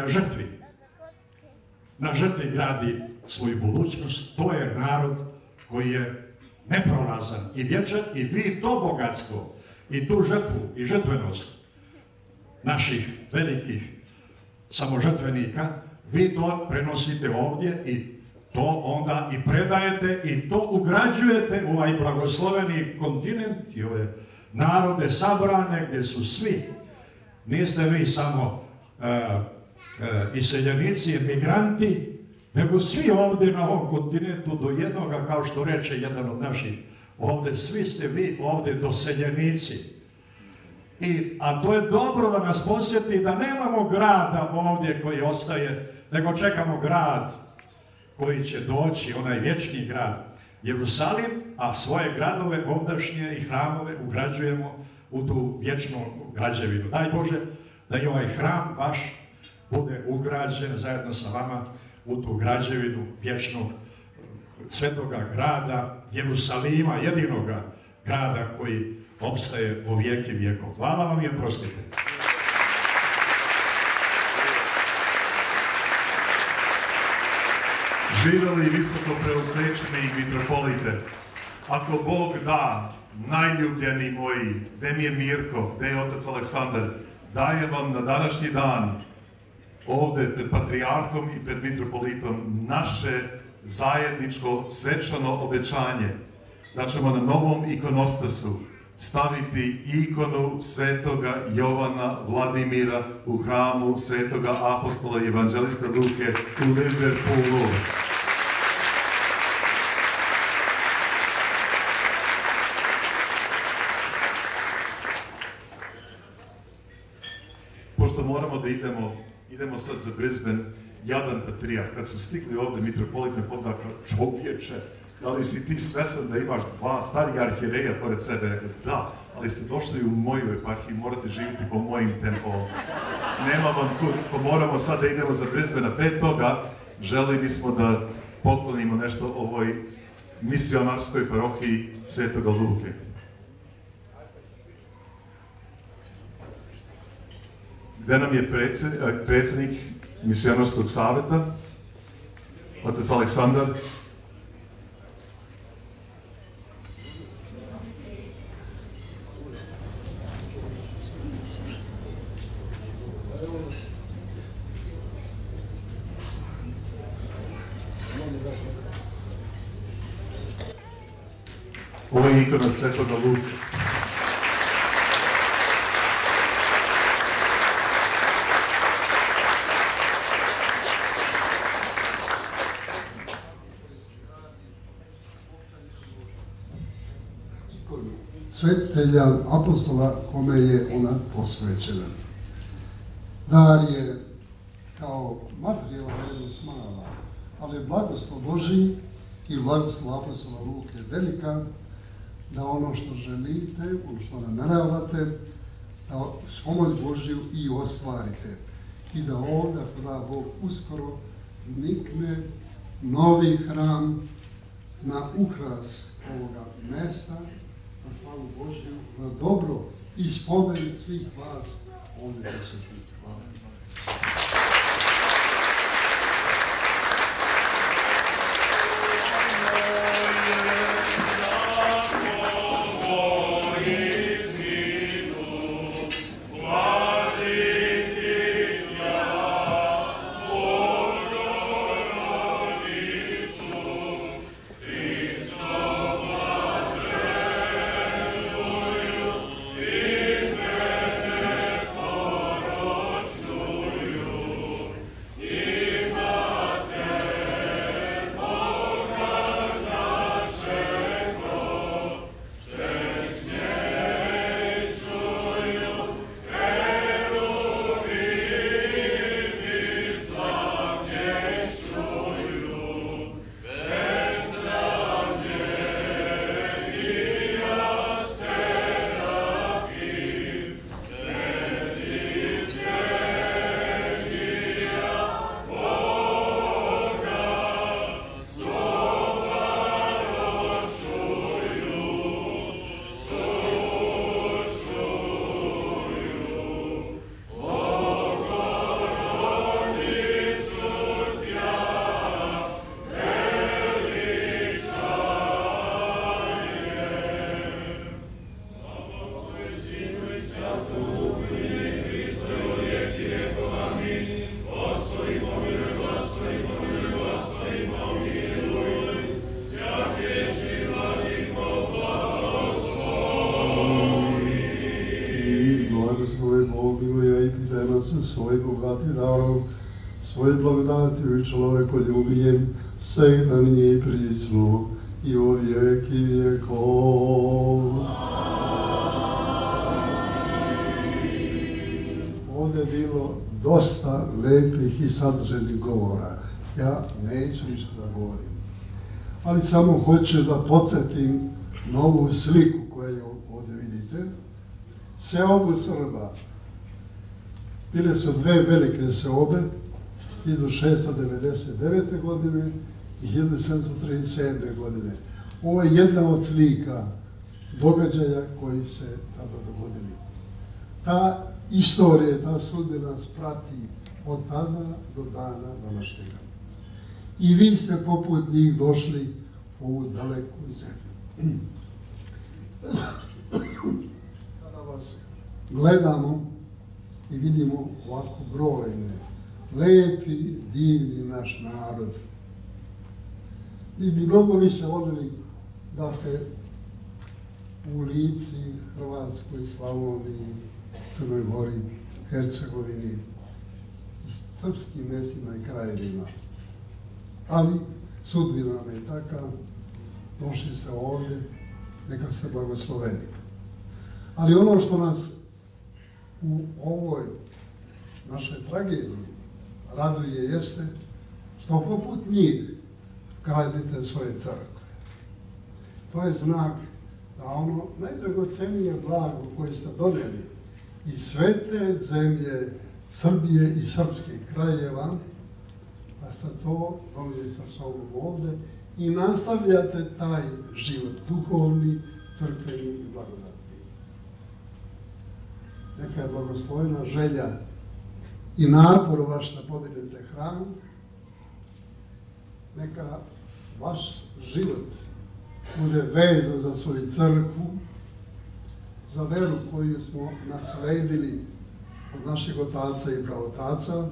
na žrtvi gradi svoju budućnost, to je narod koji je neprolazan i vječan, i vi to bogatstvo i tu žrtvu i žrtvenost naših velikih samožrtvenika, vi to prenosite ovdje i to onda i predajete i to ugrađujete u ovaj blagosloveni kontinent i ove narode sabrane gdje su svi. Niste vi samo iseljenici, emigranti, nego svi ovdje na ovom kontinentu do jednoga, kao što reče jedan od naših ovdje, svi ste vi ovdje doseljenici. A to je dobro da nas posjeti da nemamo grada ovdje koji ostaje, nego čekamo grad koji će doći, onaj vječni grad Jerusalim, a svoje gradove ovdašnje i hramove ugrađujemo u tu vječnu građevinu. Daj Bože da i ovaj hram vaš bude ugrađen zajedno sa vama u tu građevinu vječnog svetoga grada Jerusalima, jedinoga grada koji opstaje u vijeki vijekov. Hvala vam i oprostite. Živjeli visoko preosvećeni mitropolite, ako Bog da, najljubljeni moji, gde mi je Mirko, gde je otac Aleksandar, daje vam na današnji dan ovdje pred patrijarhom i pred mitropolitom naše zajedničko svečano obećanje da ćemo na novom ikonostasu staviti ikonu svetoga Jovana Vladimira u hramu svetoga apostola i evanđelista Luke u Liverpoolu. Pošto moramo da idemo sad za Brisbane, jadan patrijarh, kad su stigli ovdje mitropolit me podakle, čovječe, da li si ti svesan da imaš dva starija arhijereja pored sebe? Rekao, da, ali ste došli u moju eparhiju, morate živjeti po mojim tempom. Nema vam kud, pa moramo sad da idemo za Brisbane. Pre toga želi bismo da poklonimo nešto ovoj misionarskoj parohiji Svetoga Luke. Gde nam je predsjednik misionarskog savjeta, otac Aleksandar. Ovo je ikona Svetoga Luke. Svetitelja apostola kome je ona posvećena. Dar je kao materijalna vrednost mala, ali blagoslov Božji i blagoslov apostola Luke je velika, da ono što želite, ono što nameravate, da s pomoć Božju i ostvarite. I da ovdje, kada Bog uskoro nikne novi hram na ukras ovoga mesta, na slavu Božju, na dobro i spomen svih vas ovdje prisutnih. Hvala. Otcu svoj bogati darov, svoje blagodatiju i čovekoljubijem, segdan nje prisnu i u vijeki vijekov. Ovdje je bilo dosta lepih i sadržajnih govora. Ja neću ništa da govorim. Ali samo hoću da podsjetim na ovu sliku koju ovdje vidite. Seobu Srba. Bile su dve velike seobe, 1699. godine i 1737. godine. Ovo je jedna od slika događaja koji se tada dogodili. Ta istorija, ta sudbina nas prati od tada do dana današnjega. I vi ste poput njih došli u ovu daleku zemlju. Kada vas gledamo i vidimo ovako brojne, lepi, divni naš narod, mi bi mnogo više voljeli da se u Lici, Hrvatskoj, Slavoniji, Crnoj Gori, Hercegovini i srpskim mestima i krajevima. Ali sudbina nam je takav, došli se ovdje, neka se blagosloveni. Ali ono što nas u ovoj našoj tragediji raduje jeste što poput njih gradite svoje crkve. To je znak da ono najdragocenije blago koje ste donijeli iz svete zemlje Srbije i srpskih krajeva, da ste to donijeli sa sobom ovdje i nastavljate taj život duhovni, crkveni i blagodatni. Neka je blagoslovena želja i napor vaš da podignete hram, neka vaš život bude vezan za svoju crkvu, za veru koju smo nasledili od naših otaca i pravotaca,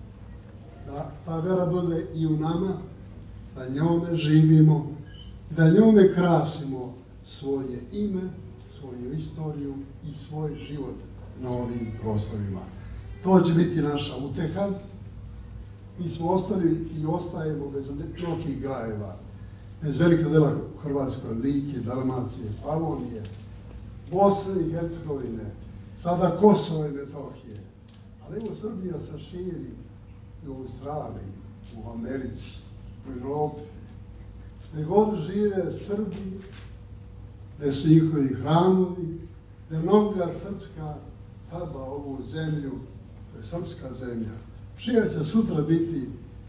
da ta vera bude i u nama, da njome živimo i da njome krasimo svoje ime, svoju istoriju i svoj život na ovim prostorima. To će biti naša uteha. Mi smo ostali i ostajemo bez mnogih gajeva, bez velikog dela Hrvatskoj, Like, Dalmacije, Slavonije, Bosne i Hercegovine, sada Kosova i Metohije. Ali evo Srbija se širi i u Australiji, u Americi, u Europi. Gdje god žive Srbi, gdje su njihovi hramovi, gdje mnoga srpska taba ovu zemlju, to je srpska zemlja. Čija će sutra biti,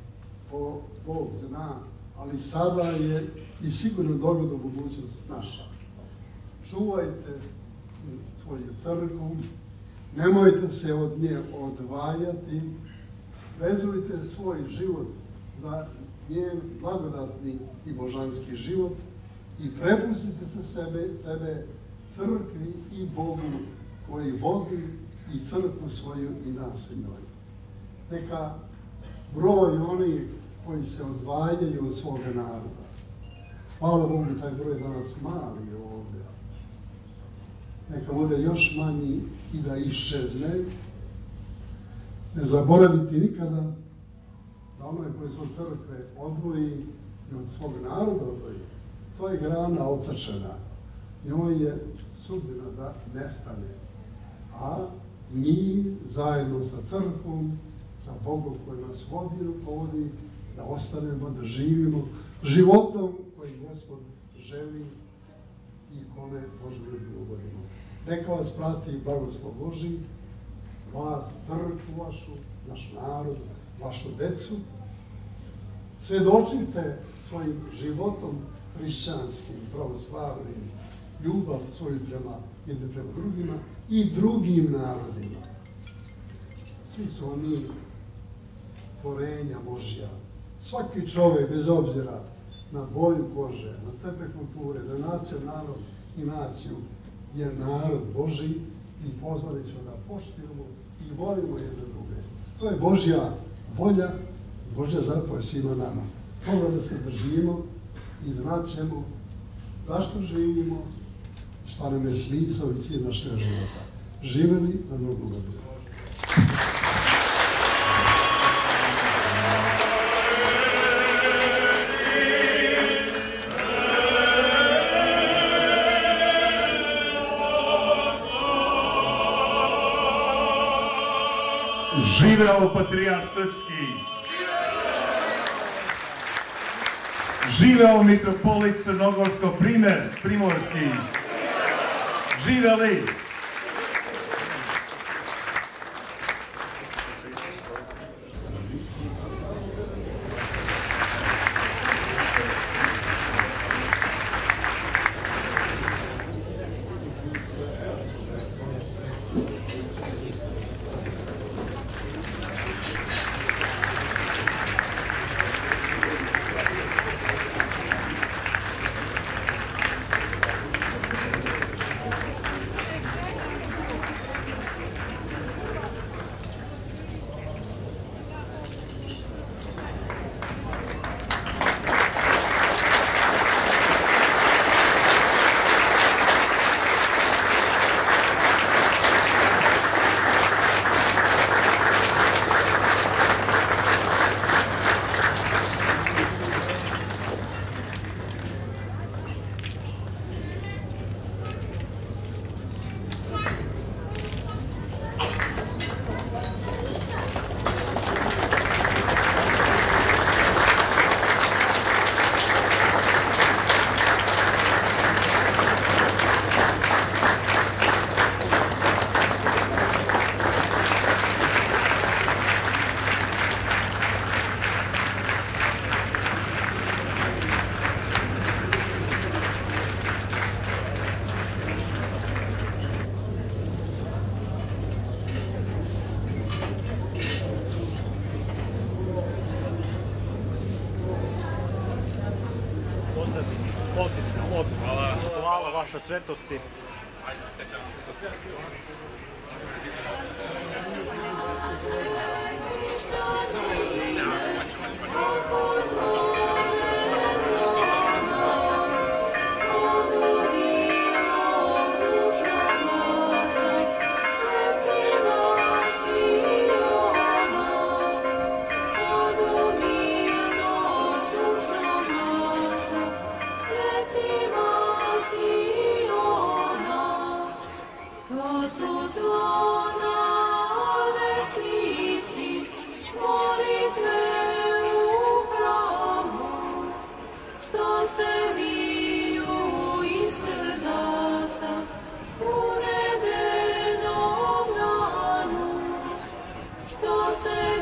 Bog zna, ali sada je i sigurno dogodno budućnost naša. Čuvajte svoju crkvu, nemojte se od nje odvajati, vezujte svoj život za njen blagodatni i božanski život i prepustite se sebe crkvi i Bogu koji vodi i crkvu svoju i nas u njoj. Neka broj onih koji se odvajaju od svoga naroda. Hvala Bogu, taj broj danas mali ovdje. Neka bude još manji i da iščezne. Ne zaboraviti nikada da onaj koji se od crkve odvoji i od svog naroda odvoji. To je grana ocrčena. Njoj je sudbina da nestane. A mi zajedno sa crkvom, sa Bogom koji nas vodi i rukovodi, da ostanemo, da živimo životom koji Gospod želi i kome Božu ljubav ugodimo. Neka vas prati blagoslov Božji, vas, crkvu vašu, naš narod, vašu decu. Svjedočite svojim životom hrišćanskim, pravoslavnim, ljubav svoju prema drugima i drugim narodima. Svi su oni tvorenja Božja. Svaki čovjek, bez obzira na boju kože, na stepen kulture, na nacionalnost i naciju, je narod Božji i pozvali ćemo da poštujemo i volimo jedne druge. To je Božja volja i Božja zapovjed svima nama. Toga da se držimo i znaćemo zašto živimo, šta nam je smisao i cilj našeg života. Živeli na mnogo godina. Živeo patrijarh srpski! Živeo mitropolit crnogorsko-primorski! Živeli! Hvala vaša svetosti. Što se